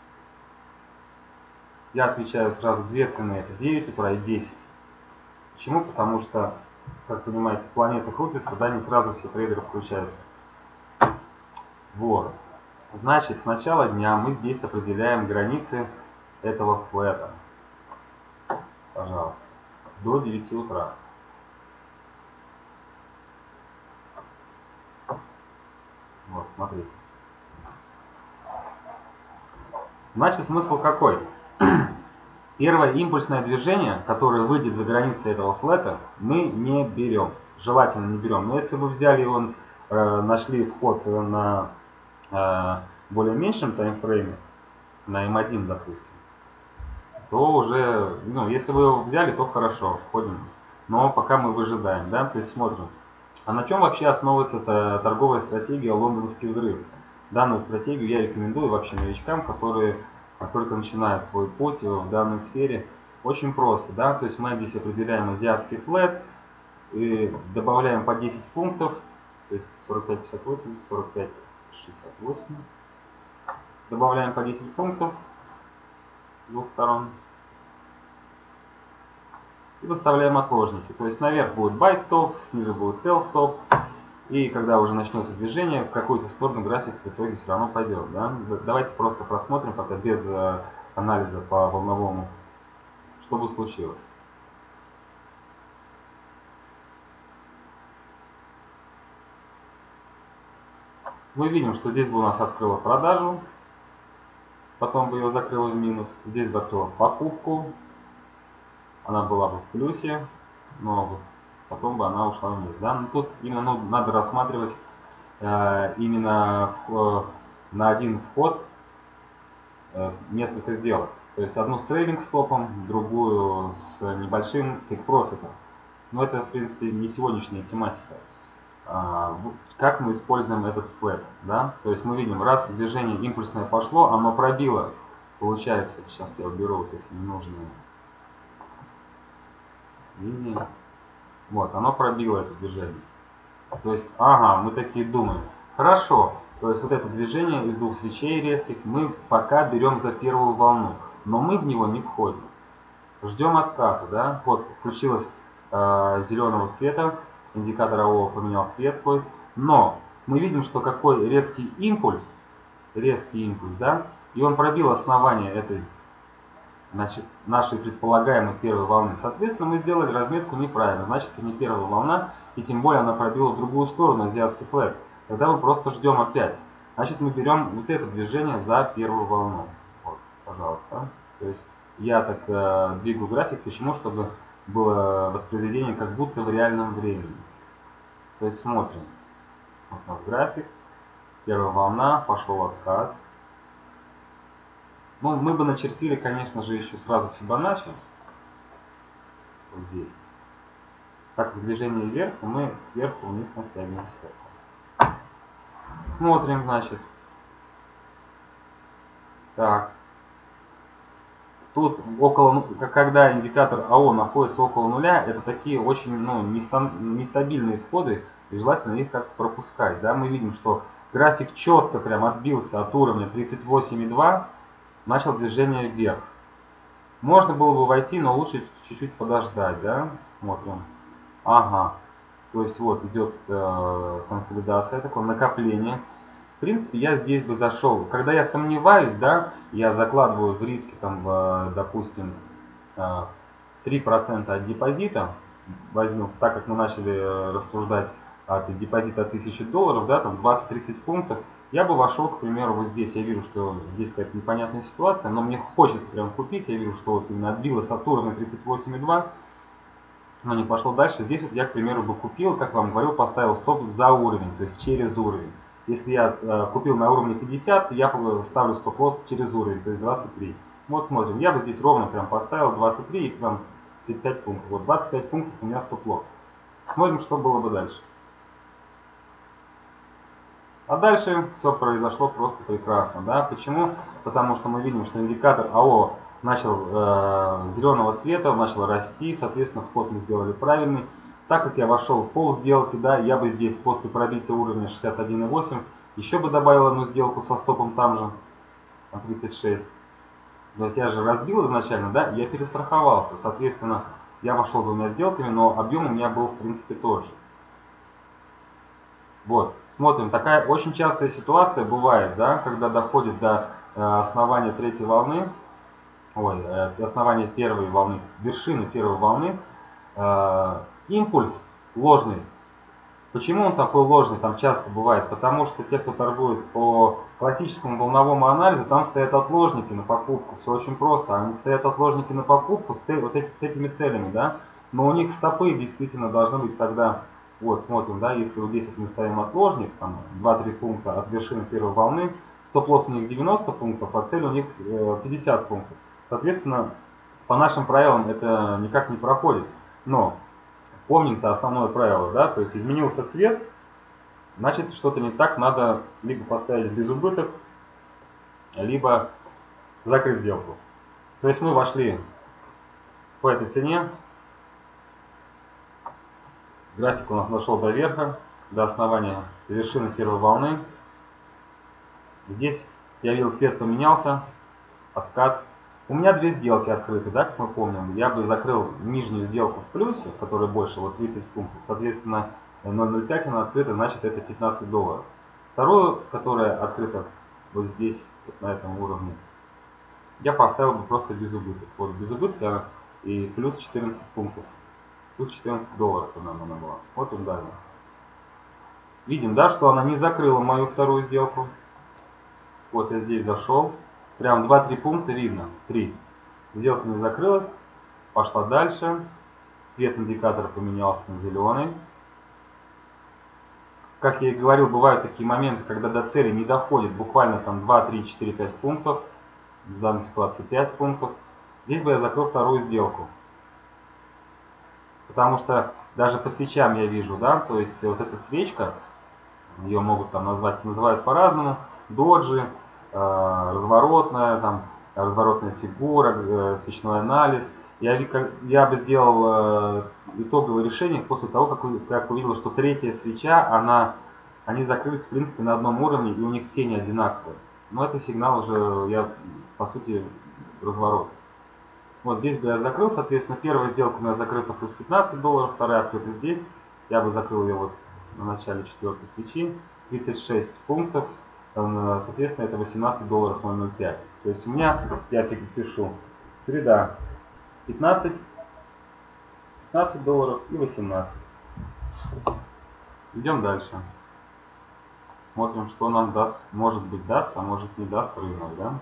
Я отмечаю сразу две цены, это девять утра и десять. Почему? Потому что, как понимаете, планета крутится, да, не сразу все трейдеры включаются. Вот. Значит, с начала дня мы здесь определяем границы этого флета. Пожалуйста. До девяти утра. Вот, смотрите. Значит, смысл какой? Первое импульсное движение, которое выйдет за границы этого флета, мы не берем. Желательно не берем. Но если вы взяли его, э, нашли вход на э, более меньшем таймфрейме, на эм один, допустим, то уже, ну, если вы его взяли, то хорошо, входим. Но пока мы выжидаем, да, то есть смотрим. А на чем вообще основывается эта торговая стратегия «Лондонский взрыв»? Данную стратегию я рекомендую вообще новичкам, которые только начинают свой путь в данной сфере. Очень просто, да, то есть мы здесь определяем азиатский флет и добавляем по десять пунктов, то есть сорок пять пятьдесят восемь, сорок пять шестьдесят восемь. Добавляем по десять пунктов с двух сторон. И выставляем отложники. То есть наверх будет buy stop, снизу будет sell stop. И когда уже начнется движение, в какую-то сторону график в итоге все равно пойдет. Да? Давайте просто просмотрим пока без анализа по волновому, что бы случилось. Мы видим, что здесь бы у нас открыла продажу, потом бы ее закрыла в минус. Здесь бы открыла покупку, она была бы в плюсе, но потом бы она ушла вниз. Да? Но тут именно ну, надо рассматривать э, именно в, на один вход э, несколько сделок. То есть одну с трейлинг стопом, другую с небольшим тейк-профитом. Но это, в принципе, не сегодняшняя тематика. А, как мы используем этот флэт? Да? То есть мы видим, раз движение импульсное пошло, оно пробило. Получается, сейчас я уберу вот эти ненужные линии. Вот, оно пробило это движение. То есть, ага, мы такие думаем. Хорошо, то есть вот это движение из двух свечей резких мы пока берем за первую волну. Но мы в него не входим. Ждем отката, да? Вот, включилась э, зеленого цвета, индикатор АО поменял цвет свой, но мы видим, что какой резкий импульс, резкий импульс, да, и он пробил основание этой, значит, нашей предполагаемой первой волны. Соответственно, мы сделали разметку неправильно, значит, это не первая волна, и тем более она пробила в другую сторону, азиатский флэг. Тогда мы просто ждем опять. Значит, мы берем вот это движение за первую волну. Вот, пожалуйста. То есть я так э, двигаю график, почему? Чтобы было воспроизведение как будто в реальном времени. То есть смотрим. Вот у нас график. Первая волна, пошел откат. Ну, мы бы начертили, конечно же, еще сразу Фибоначчи. Вот здесь. Так как движение вверх, мы сверху вниз натягиваем сверху. Смотрим, значит. Так. Тут около, когда индикатор АО находится около нуля, это такие очень ну, нестабильные входы, и желательно их как-то пропускать. Да? Мы видим, что график четко прям отбился от уровня тридцать восемь и два, начал движение вверх. Можно было бы войти, но лучше чуть-чуть подождать. Да? Смотрим. Ага. То есть вот идет э, консолидация, такое накопление. В принципе, я здесь бы зашел. Когда я сомневаюсь, да, я закладываю в риски, там, в, допустим, три процента от депозита. Возьмем, так как мы начали рассуждать от депозита тысячи долларов, да, там двадцать-тридцать пунктов, я бы вошел, к примеру, вот здесь. Я вижу, что здесь какая-то непонятная ситуация, но мне хочется прям купить. Я вижу, что вот именно отбилось от уровня тридцать восемь и два. Но не пошло дальше. Здесь вот я, к примеру, бы купил, как вам говорил, поставил стоп за уровень, то есть через уровень. Если я э, купил на уровне пятьдесят, то я ставлю стоп-лосс через уровень, то есть двадцать три. Вот смотрим, я бы здесь ровно прям поставил двадцать три и прям тридцать пять пунктов. Вот двадцать пять пунктов у меня стоп-лосс. Смотрим, что было бы дальше. А дальше все произошло просто прекрасно. Да? Почему? Потому что мы видим, что индикатор АО начал э, зеленого цвета, начал расти, соответственно, вход мы сделали правильный. Так как я вошел в пол сделки, да, я бы здесь после пробития уровня шестьдесят один и восемь еще бы добавил одну сделку со стопом там же, на тридцать шесть. То есть я же разбил изначально, да, я перестраховался, соответственно, я вошел двумя сделками, но объем у меня был в принципе тот же. Вот, смотрим, такая очень частая ситуация бывает, да, когда доходит до э, основания третьей волны, ой, э, основания первой волны, вершины первой волны, э, импульс ложный. Почему он такой ложный, там часто бывает? Потому что те, кто торгует по классическому волновому анализу, там стоят отложники на покупку. Все очень просто. Они стоят отложники на покупку с, цель, вот эти, с этими целями, да? Но у них стопы действительно должны быть тогда, вот смотрим, да, если вот здесь вот мы ставим отложник, там два-три пункта от вершины первой волны, стоп-лосс у них девяносто пунктов, а цель у них пятьдесят пунктов. Соответственно, по нашим правилам это никак не проходит. Но помним-то основное правило, да, то есть изменился цвет, значит что-то не так, надо либо поставить безубыток, либо закрыть сделку. То есть мы вошли по этой цене, график у нас дошел до верха, до основания вершины первой волны. Здесь я видел, цвет поменялся, откат. У меня две сделки открыты, да, как мы помним. Я бы закрыл нижнюю сделку в плюсе, которая больше, вот тридцать пунктов, соответственно, ноль ноль пять она открыта, значит это пятнадцать долларов. Вторую, которая открыта вот здесь, вот на этом уровне, я поставил бы просто без убытка. Вот без убытка и плюс четырнадцать пунктов. Плюс четырнадцать долларов она, она была. Вот он далее. Видим, да, что она не закрыла мою вторую сделку. Вот я здесь зашел. Прям два-три пункта видно. три. Сделка не закрылась. Пошла дальше. Цвет индикатора поменялся на зеленый. Как я и говорил, бывают такие моменты, когда до цели не доходит буквально там два, три, четыре, пять пунктов. В данной ситуации пять пунктов. Здесь бы я закрыл вторую сделку. Потому что даже по свечам я вижу, да, то есть вот эта свечка, ее могут там назвать, называют по-разному, доджи, э, разворотная, там, разворотная фигура, э, свечной анализ. Я, я бы сделал э, итоговое решение после того, как, как увидел, что третья свеча, она, они закрылись в принципе на одном уровне, и у них тени одинаковые. Но это сигнал уже, я, по сути, разворот. Вот здесь бы я закрыл, соответственно, первая сделка у меня закрыта плюс пятнадцать долларов, вторая открыта здесь. Я бы закрыл ее вот на начале четвертой свечи. тридцать шесть пунктов, э, соответственно, это восемнадцать долларов ноль ноль пять. То есть у меня, я пишу, среда пятнадцать, пятнадцать долларов и восемнадцать. Идем дальше. Смотрим, что нам даст, может быть даст, а может не даст рынок, да?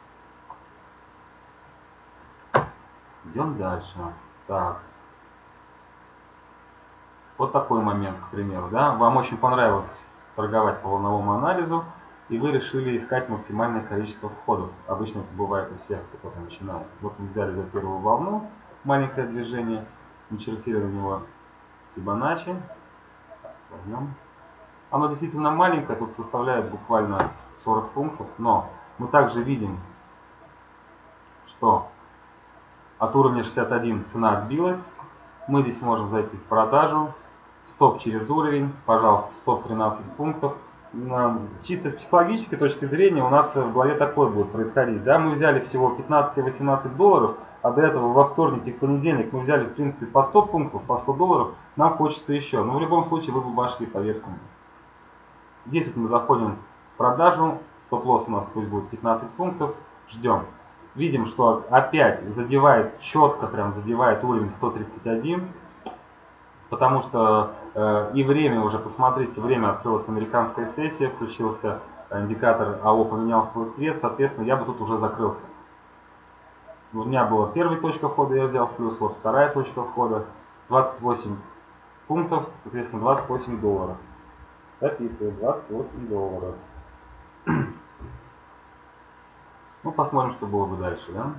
Идем дальше. Так. Вот такой момент, к примеру, да? Вам очень понравилось торговать по волновому анализу, и вы решили искать максимальное количество входов. Обычно это бывает у всех, кто только начинает. Вот мы взяли за первую волну маленькое движение, начертили на него Фибоначчи. Возьмем. Оно действительно маленькое, тут составляет буквально сорок пунктов, но мы также видим, что от уровня шестьдесят один цена отбилась. Мы здесь можем зайти в продажу. Стоп через уровень. Пожалуйста, стоп тринадцать пунктов. Чисто с психологической точки зрения у нас в голове такое будет происходить. Да, мы взяли всего пятнадцать-восемнадцать долларов, а до этого во вторник и в понедельник мы взяли в принципе по сто пунктов, по сто долларов. Нам хочется еще. Но в любом случае вы бы вошли, поверьте мне. Здесь вот мы заходим в продажу. Стоп-лосс у нас пусть будет пятнадцать пунктов. Ждем. Видим, что опять задевает, четко прям задевает уровень сто тридцать один. Потому что э, и время уже, посмотрите, время открылась американская сессия, включился индикатор АО, поменял свой цвет, соответственно, я бы тут уже закрылся. У меня была первая точка входа, я взял в плюс, вот вторая точка входа, двадцать восемь пунктов, соответственно, двадцать восемь долларов. Записываю, двадцать восемь долларов. Ну, посмотрим, что было бы дальше, да?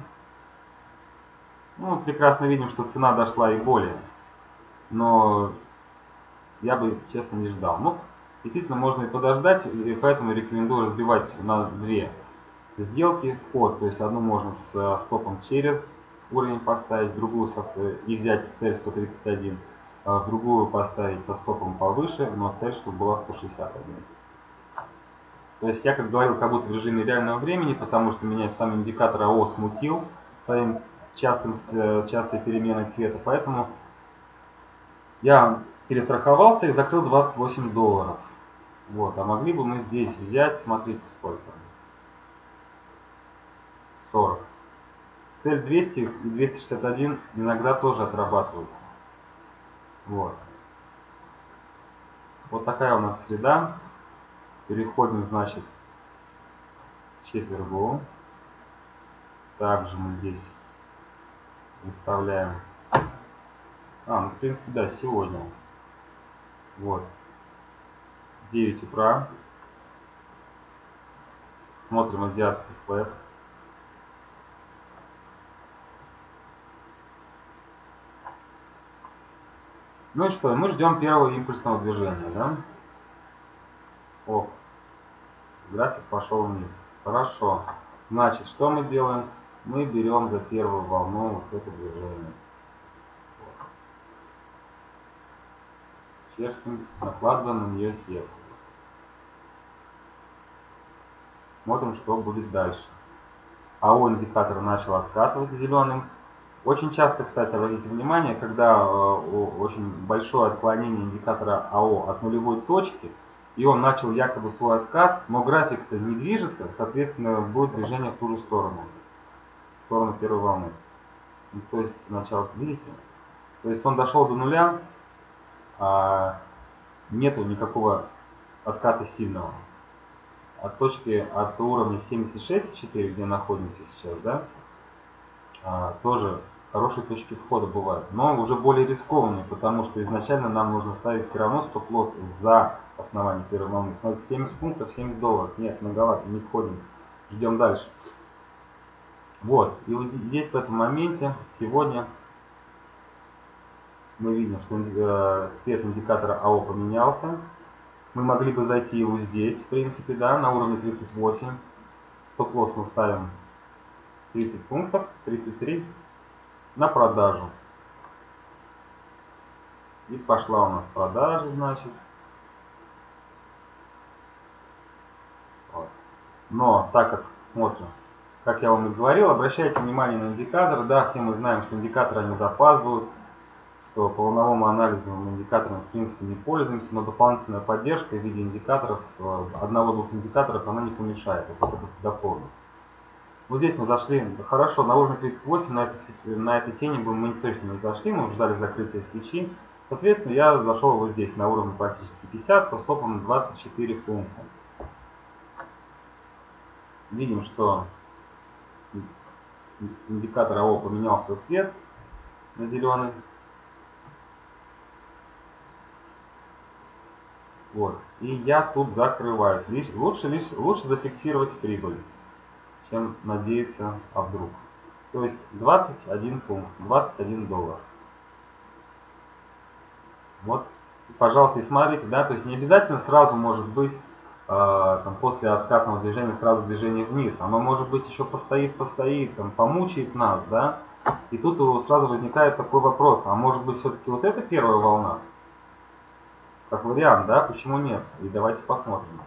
Ну, прекрасно видим, что цена дошла и более. Но я бы, честно, не ждал. Ну, действительно, можно и подождать, и поэтому рекомендую разбивать на две сделки вход. То есть одну можно с стопом через уровень поставить, другую со, и взять цель сто тридцать один, а другую поставить со стопом повыше, но цель, чтобы была сто шестьдесят один. То есть я, как говорил, как будто в режиме реального времени, потому что меня сам индикатор АО смутил своим частым, частой переменой цвета, поэтому я перестраховался и закрыл двадцать восемь долларов. Вот, а могли бы мы здесь взять, смотрите сколько. сорок. Цель двести и двести шестьдесят один иногда тоже отрабатываются. Вот. Вот такая у нас среда. Переходим, значит, к четвергу. Также мы здесь выставляем. А, ну в принципе, да, сегодня. Вот. девять утра. Смотрим азиатский флэт. Ну и что, мы ждем первого импульсного движения, да? О, график пошел вниз. Хорошо. Значит, что мы делаем? Мы берем за первую волну вот это движение. Чертим, накладываем на нее сетку. Смотрим, что будет дальше. АО индикатор начал откатывать зеленым. Очень часто, кстати, обратите внимание, когда э, очень большое отклонение индикатора АО от нулевой точки, и он начал якобы свой откат, но график-то не движется, соответственно, будет движение в ту же сторону, в сторону первой волны. Ну, то есть, сначала, видите? То есть он дошел до нуля, а нету никакого отката сильного. От точки, от уровня семьдесят шесть целых четыре, где находимся сейчас, да, а, тоже хорошие точки входа бывают, но уже более рискованные, потому что изначально нам нужно ставить все равно стоп-лосс за основание первой волны. Смотрите, семьдесят пунктов, семьдесят долларов. Нет, многовато, не входим. Ждем дальше. Вот, и вот здесь в этом моменте сегодня мы видим, что э, цвет индикатора АО поменялся. Мы могли бы зайти вот здесь, в принципе, да, на уровне тридцать восемь. Стоп-лосс мы ставим тридцать пунктов, тридцать три, на продажу. И пошла у нас продажа, значит. Вот. Но так как смотрим, как я вам и говорил, обращайте внимание на индикаторы. Да, все мы знаем, что индикаторы они запаздывают, что по волновому анализу мы индикаторами в принципе не пользуемся, но дополнительная поддержка в виде индикаторов, одного-двух индикаторов, она не помешает, вот это дополнить. Вот здесь мы зашли, хорошо, на уровне тридцать восемь, на этой, на этой тени бы мы точно не зашли, мы ждали закрытия свечи. Соответственно, я зашел вот здесь на уровне практически пятьдесят, со стопом на двадцать четыре пункта. Видим, что индикатор АО поменял свой цвет на зеленый. Вот. И я тут закрываюсь. Лишь, лучше, лишь, лучше зафиксировать прибыль, чем надеяться, а вдруг. То есть двадцать один пункт, двадцать один доллар. Вот, пожалуйста, и смотрите, да, то есть не обязательно сразу может быть, э, там, после откатного движения сразу движение вниз. Оно может быть еще постоит, постоит, там, помучает нас, да. И тут сразу возникает такой вопрос, а может быть все-таки вот эта первая волна? Как вариант, да, почему нет? И давайте посмотрим.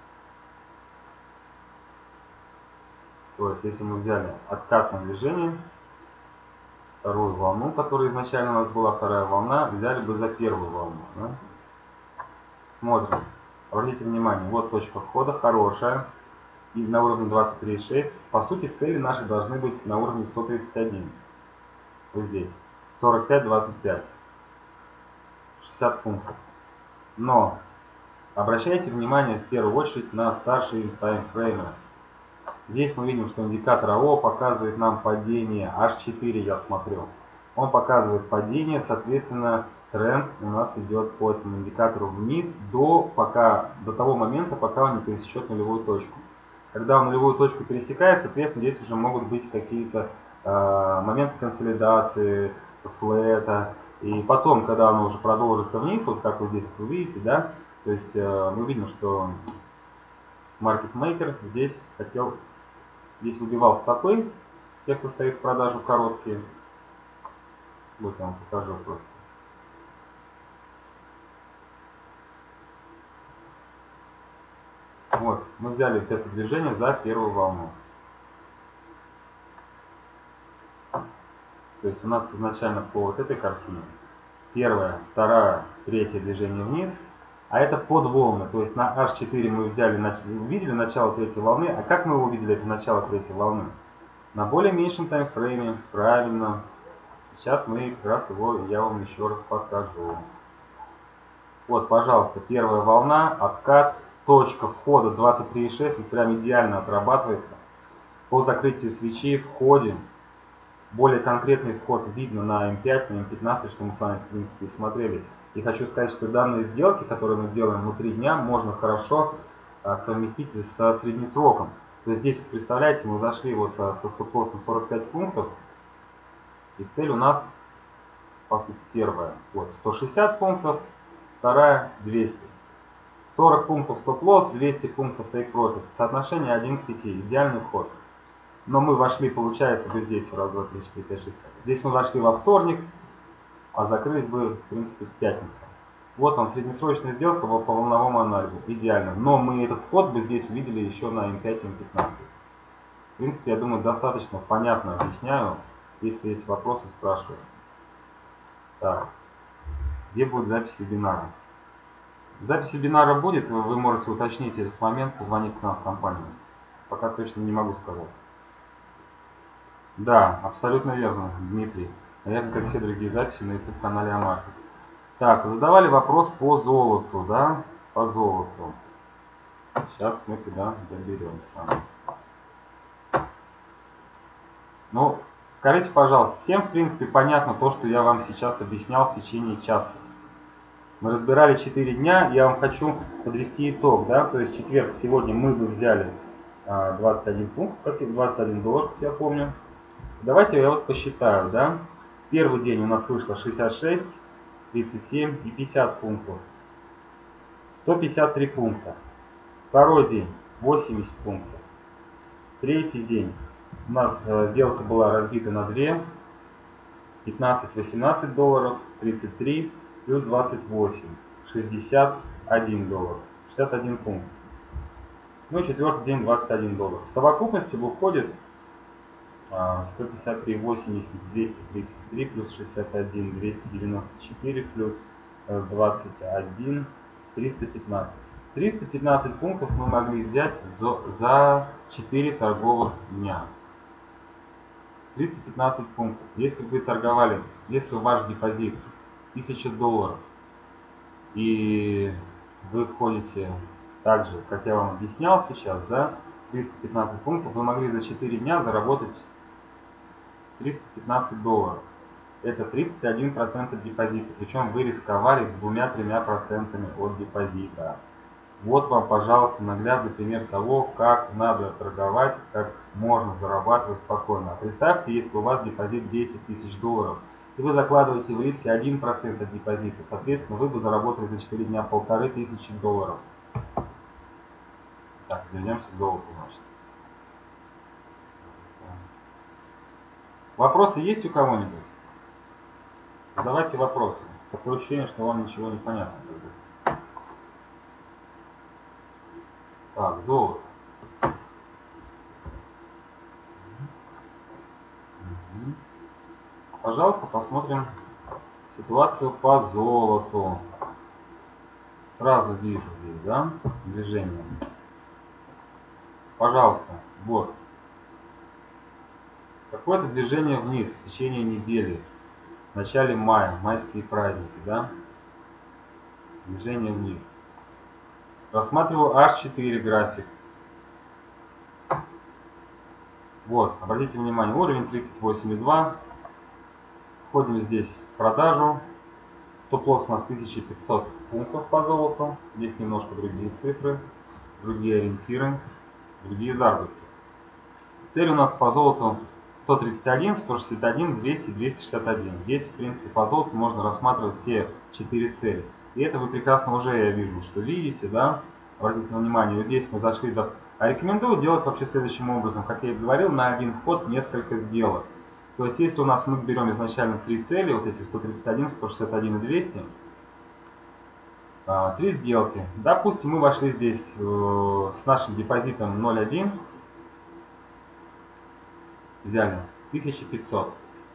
То есть, если мы взяли откатное движение, вторую волну, которая изначально у нас была вторая волна, взяли бы за первую волну. Да? Смотрим. Обратите внимание, вот точка входа хорошая. И на уровне двадцать три и шесть. По сути, цели наши должны быть на уровне сто тридцать один. Вот здесь. сорок пять двадцать пять. шестьдесят пунктов. Но обращайте внимание в первую очередь на старшие таймфреймы. Здесь мы видим, что индикатор АО показывает нам падение эйч четыре, я смотрю. Он показывает падение, соответственно, тренд у нас идет по этому индикатору вниз до, пока, до того момента, пока он не пересечет нулевую точку. Когда он нулевую точку пересекает, соответственно, здесь уже могут быть какие-то э, моменты консолидации, флета. И потом, когда он уже продолжится вниз, вот как вы здесь вы видите, да, то есть э, мы видим, что market maker здесь хотел, здесь выбивал стопы, те, кто стоит в продажу короткие. Вот я вам покажу просто. Вот, мы взяли вот это движение за первую волну. То есть у нас изначально по вот этой картине первое, второе, третье движение вниз, а это под волны. То есть на эйч четыре мы взяли, увидели начало третьей волны, а как мы увидели это начало третьей волны? На более меньшем таймфрейме, правильно. Сейчас мы как раз его, я вам еще раз покажу. Вот, пожалуйста, первая волна, откат, точка входа двадцать три и шесть, вот прям идеально отрабатывается. По закрытию свечи входим. Более конкретный вход видно на эм пять, на эм пятнадцать, что мы с вами в принципе и смотрели. И хочу сказать, что данные сделки, которые мы делаем внутри дня, можно хорошо а, совместить со среднесроком. То есть здесь, представляете, мы зашли вот а, со стоп-лоссом сорок пять пунктов, и цель у нас, по сути, первая, вот сто шестьдесят пунктов, вторая двести. сорок пунктов стоп-лосс, двести пунктов take-profit. Соотношение один к пяти, идеальный вход. Но мы вошли, получается, бы здесь, раз, два, три, четыре, пять, шесть. Здесь мы вошли во вторник, а закрылись бы, в принципе, в пятницу. Вот он, среднесрочная сделка по волновому анализу. Идеально. Но мы этот вход бы здесь увидели еще на эм пять, эм пятнадцать. В принципе, я думаю, достаточно понятно объясняю. Если есть вопросы, спрашивайте. Так. Где будет запись вебинара? Запись вебинара будет, вы можете уточнить этот момент, позвонить к нам в компанию. Пока точно не могу сказать. Да, абсолютно верно, Дмитрий. Наверное, как все другие записи на YouTube-канале Амаркет. Так, задавали вопрос по золоту, да? По золоту. Сейчас мы туда доберемся. Ну, скажите, пожалуйста, всем, в принципе, понятно то, что я вам сейчас объяснял в течение часа. Мы разбирали четыре дня, я вам хочу подвести итог, да? То есть четверг, сегодня мы бы взяли двадцать один пункт, двадцать один доллар, как я помню. Давайте я вот посчитаю, да. Первый день у нас вышло шестьдесят шесть, тридцать семь и пятьдесят пунктов. сто пятьдесят три пункта. Второй день восемьдесят пунктов. Третий день у нас сделка была разбита на две. пятнадцать-восемнадцать долларов, тридцать три плюс двадцать восемь. шестьдесят один доллар. шестьдесят один пункт. Ну и четвертый день двадцать один доллар. В совокупности выходит сто пятьдесят три восемьдесят, двести тридцать три плюс шестьдесят один, двести девяносто четыре плюс двадцать один, триста пятнадцать. триста пятнадцать пунктов мы могли взять за четыре торговых дня. триста пятнадцать пунктов. Если вы торговали, если ваш депозит тысяча долларов и вы входите так же, как я вам объяснял сейчас, да, триста пятнадцать пунктов, вы могли за четыре дня заработать триста пятнадцать долларов. Это тридцать один процент от депозита, причем вы рисковали двумя-тремя процентами от депозита. Вот вам, пожалуйста, наглядный пример того, как надо торговать, как можно зарабатывать спокойно. Представьте, если у вас депозит десять тысяч долларов, и вы закладываете в риски один процент от депозита, соответственно, вы бы заработали за четыре дня полторы тысячи долларов. Так, вернемся к золоту, значит. Вопросы есть у кого-нибудь? Задавайте вопросы. Такое ощущение, что вам ничего не понятно. Так, золото. Пожалуйста, посмотрим ситуацию по золоту. Сразу вижу здесь, да, движение. Пожалуйста, вот. Какое-то движение вниз в течение недели. В начале мая, майские праздники, да. Движение вниз. Рассматриваю эйч четыре график. Вот, обратите внимание, уровень тридцать восемь и два. Входим здесь в продажу. Стоп-лосс на тысяча пятьсот пунктов по золоту. Здесь немножко другие цифры, другие ориентиры, другие заработки. Цель у нас по золоту сто тридцать один, сто шестьдесят один, двести, двести шестьдесят один. Здесь, в принципе, по золоту можно рассматривать все четыре цели. И это вы прекрасно уже, я вижу, что видите, да? Обратите внимание, вот здесь мы зашли до... А рекомендую делать вообще следующим образом. Как я и говорил, на один вход несколько сделок. То есть, если у нас мы берем изначально три цели, вот эти сто тридцать один, сто шестьдесят один и двести, три сделки. Допустим, мы вошли здесь э, с нашим депозитом ноль целых одна, взяли тысяча пятьсот.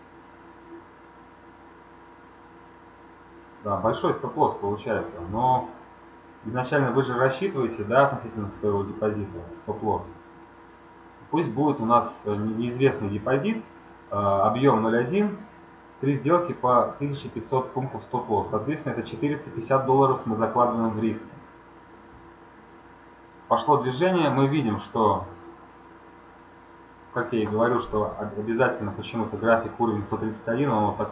Да, большой стоп-лосс получается, но изначально вы же рассчитываете, да, относительно своего депозита стоп-лосс. Пусть будет у нас неизвестный депозит, объем ноль целых одна, три сделки по тысяче пятьсот пунктов стоп-лосс. Соответственно, это четыреста пятьдесят долларов мы закладываем в риск. Пошло движение, мы видим, что, как я и говорю, что обязательно почему-то график уровень сто тридцать один, он вот так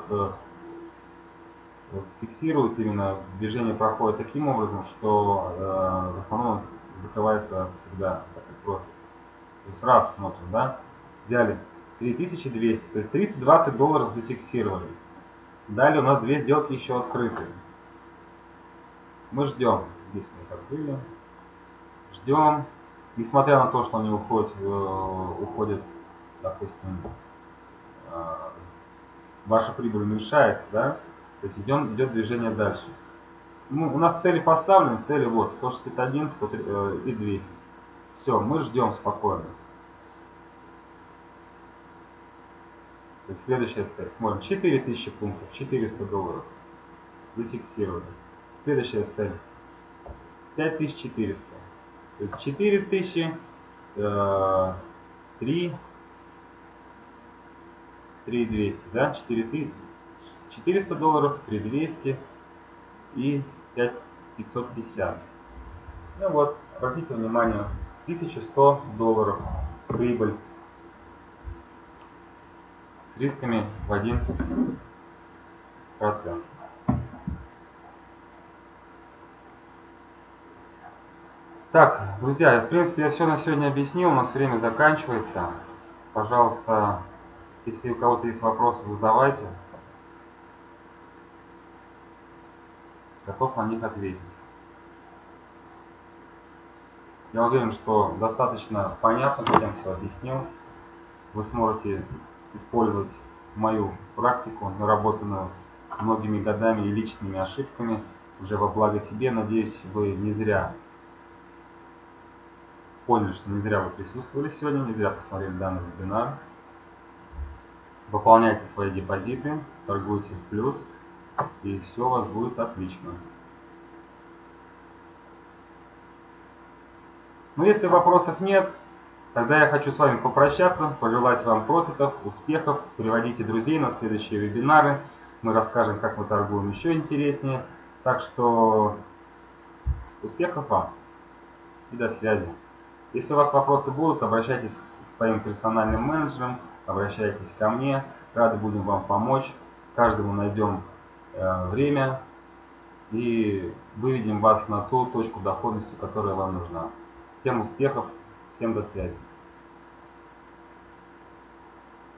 фиксирует, именно движение проходит таким образом, что э, в основном закрывается всегда так как профиль. То есть раз смотрим, да, взяли три тысячи двести, то есть триста двадцать долларов зафиксировали. Далее у нас две сделки еще открыты. Мы ждем, здесь мы их открыли, ждем, несмотря на то, что они уходят, уходят, допустим, ваша прибыль уменьшается, да, то есть идем, идет движение дальше. Ну, у нас цели поставлены, цели вот сто шестьдесят один, сто три, э, и двести. Все, мы ждем спокойно. То есть следующая цель. Смотрим, четыре тысячи пунктов, четыреста долларов. Зафиксировали. Следующая цель. пять тысяч четыреста. То есть четыре тысячи, э, три, три двести, да? четыре тысячи, четыреста долларов, три двести и пять пятьсот пятьдесят. Ну вот, обратите внимание, тысяча сто долларов прибыль с рисками в один процент. Так, друзья, в принципе, я все на сегодня объяснил, у нас время заканчивается. Пожалуйста, если у кого-то есть вопросы, задавайте. Готов на них ответить. Я уверен, что достаточно понятно всем все объяснил. Вы сможете использовать мою практику, наработанную многими годами и личными ошибками, уже во благо себе. Надеюсь, вы не зря поняли, что не зря вы присутствовали сегодня, не зря посмотрели данный вебинар. Выполняйте свои депозиты, торгуйте в плюс, и все у вас будет отлично. Но если вопросов нет, тогда я хочу с вами попрощаться, пожелать вам профитов, успехов. Приводите друзей на следующие вебинары. Мы расскажем, как мы торгуем еще интереснее. Так что успехов вам и до связи. Если у вас вопросы будут, обращайтесь к своим персональным менеджерам, обращайтесь ко мне. Рады будем вам помочь. Каждому найдем э, время и выведем вас на ту точку доходности, которая вам нужна. Всем успехов, всем до связи.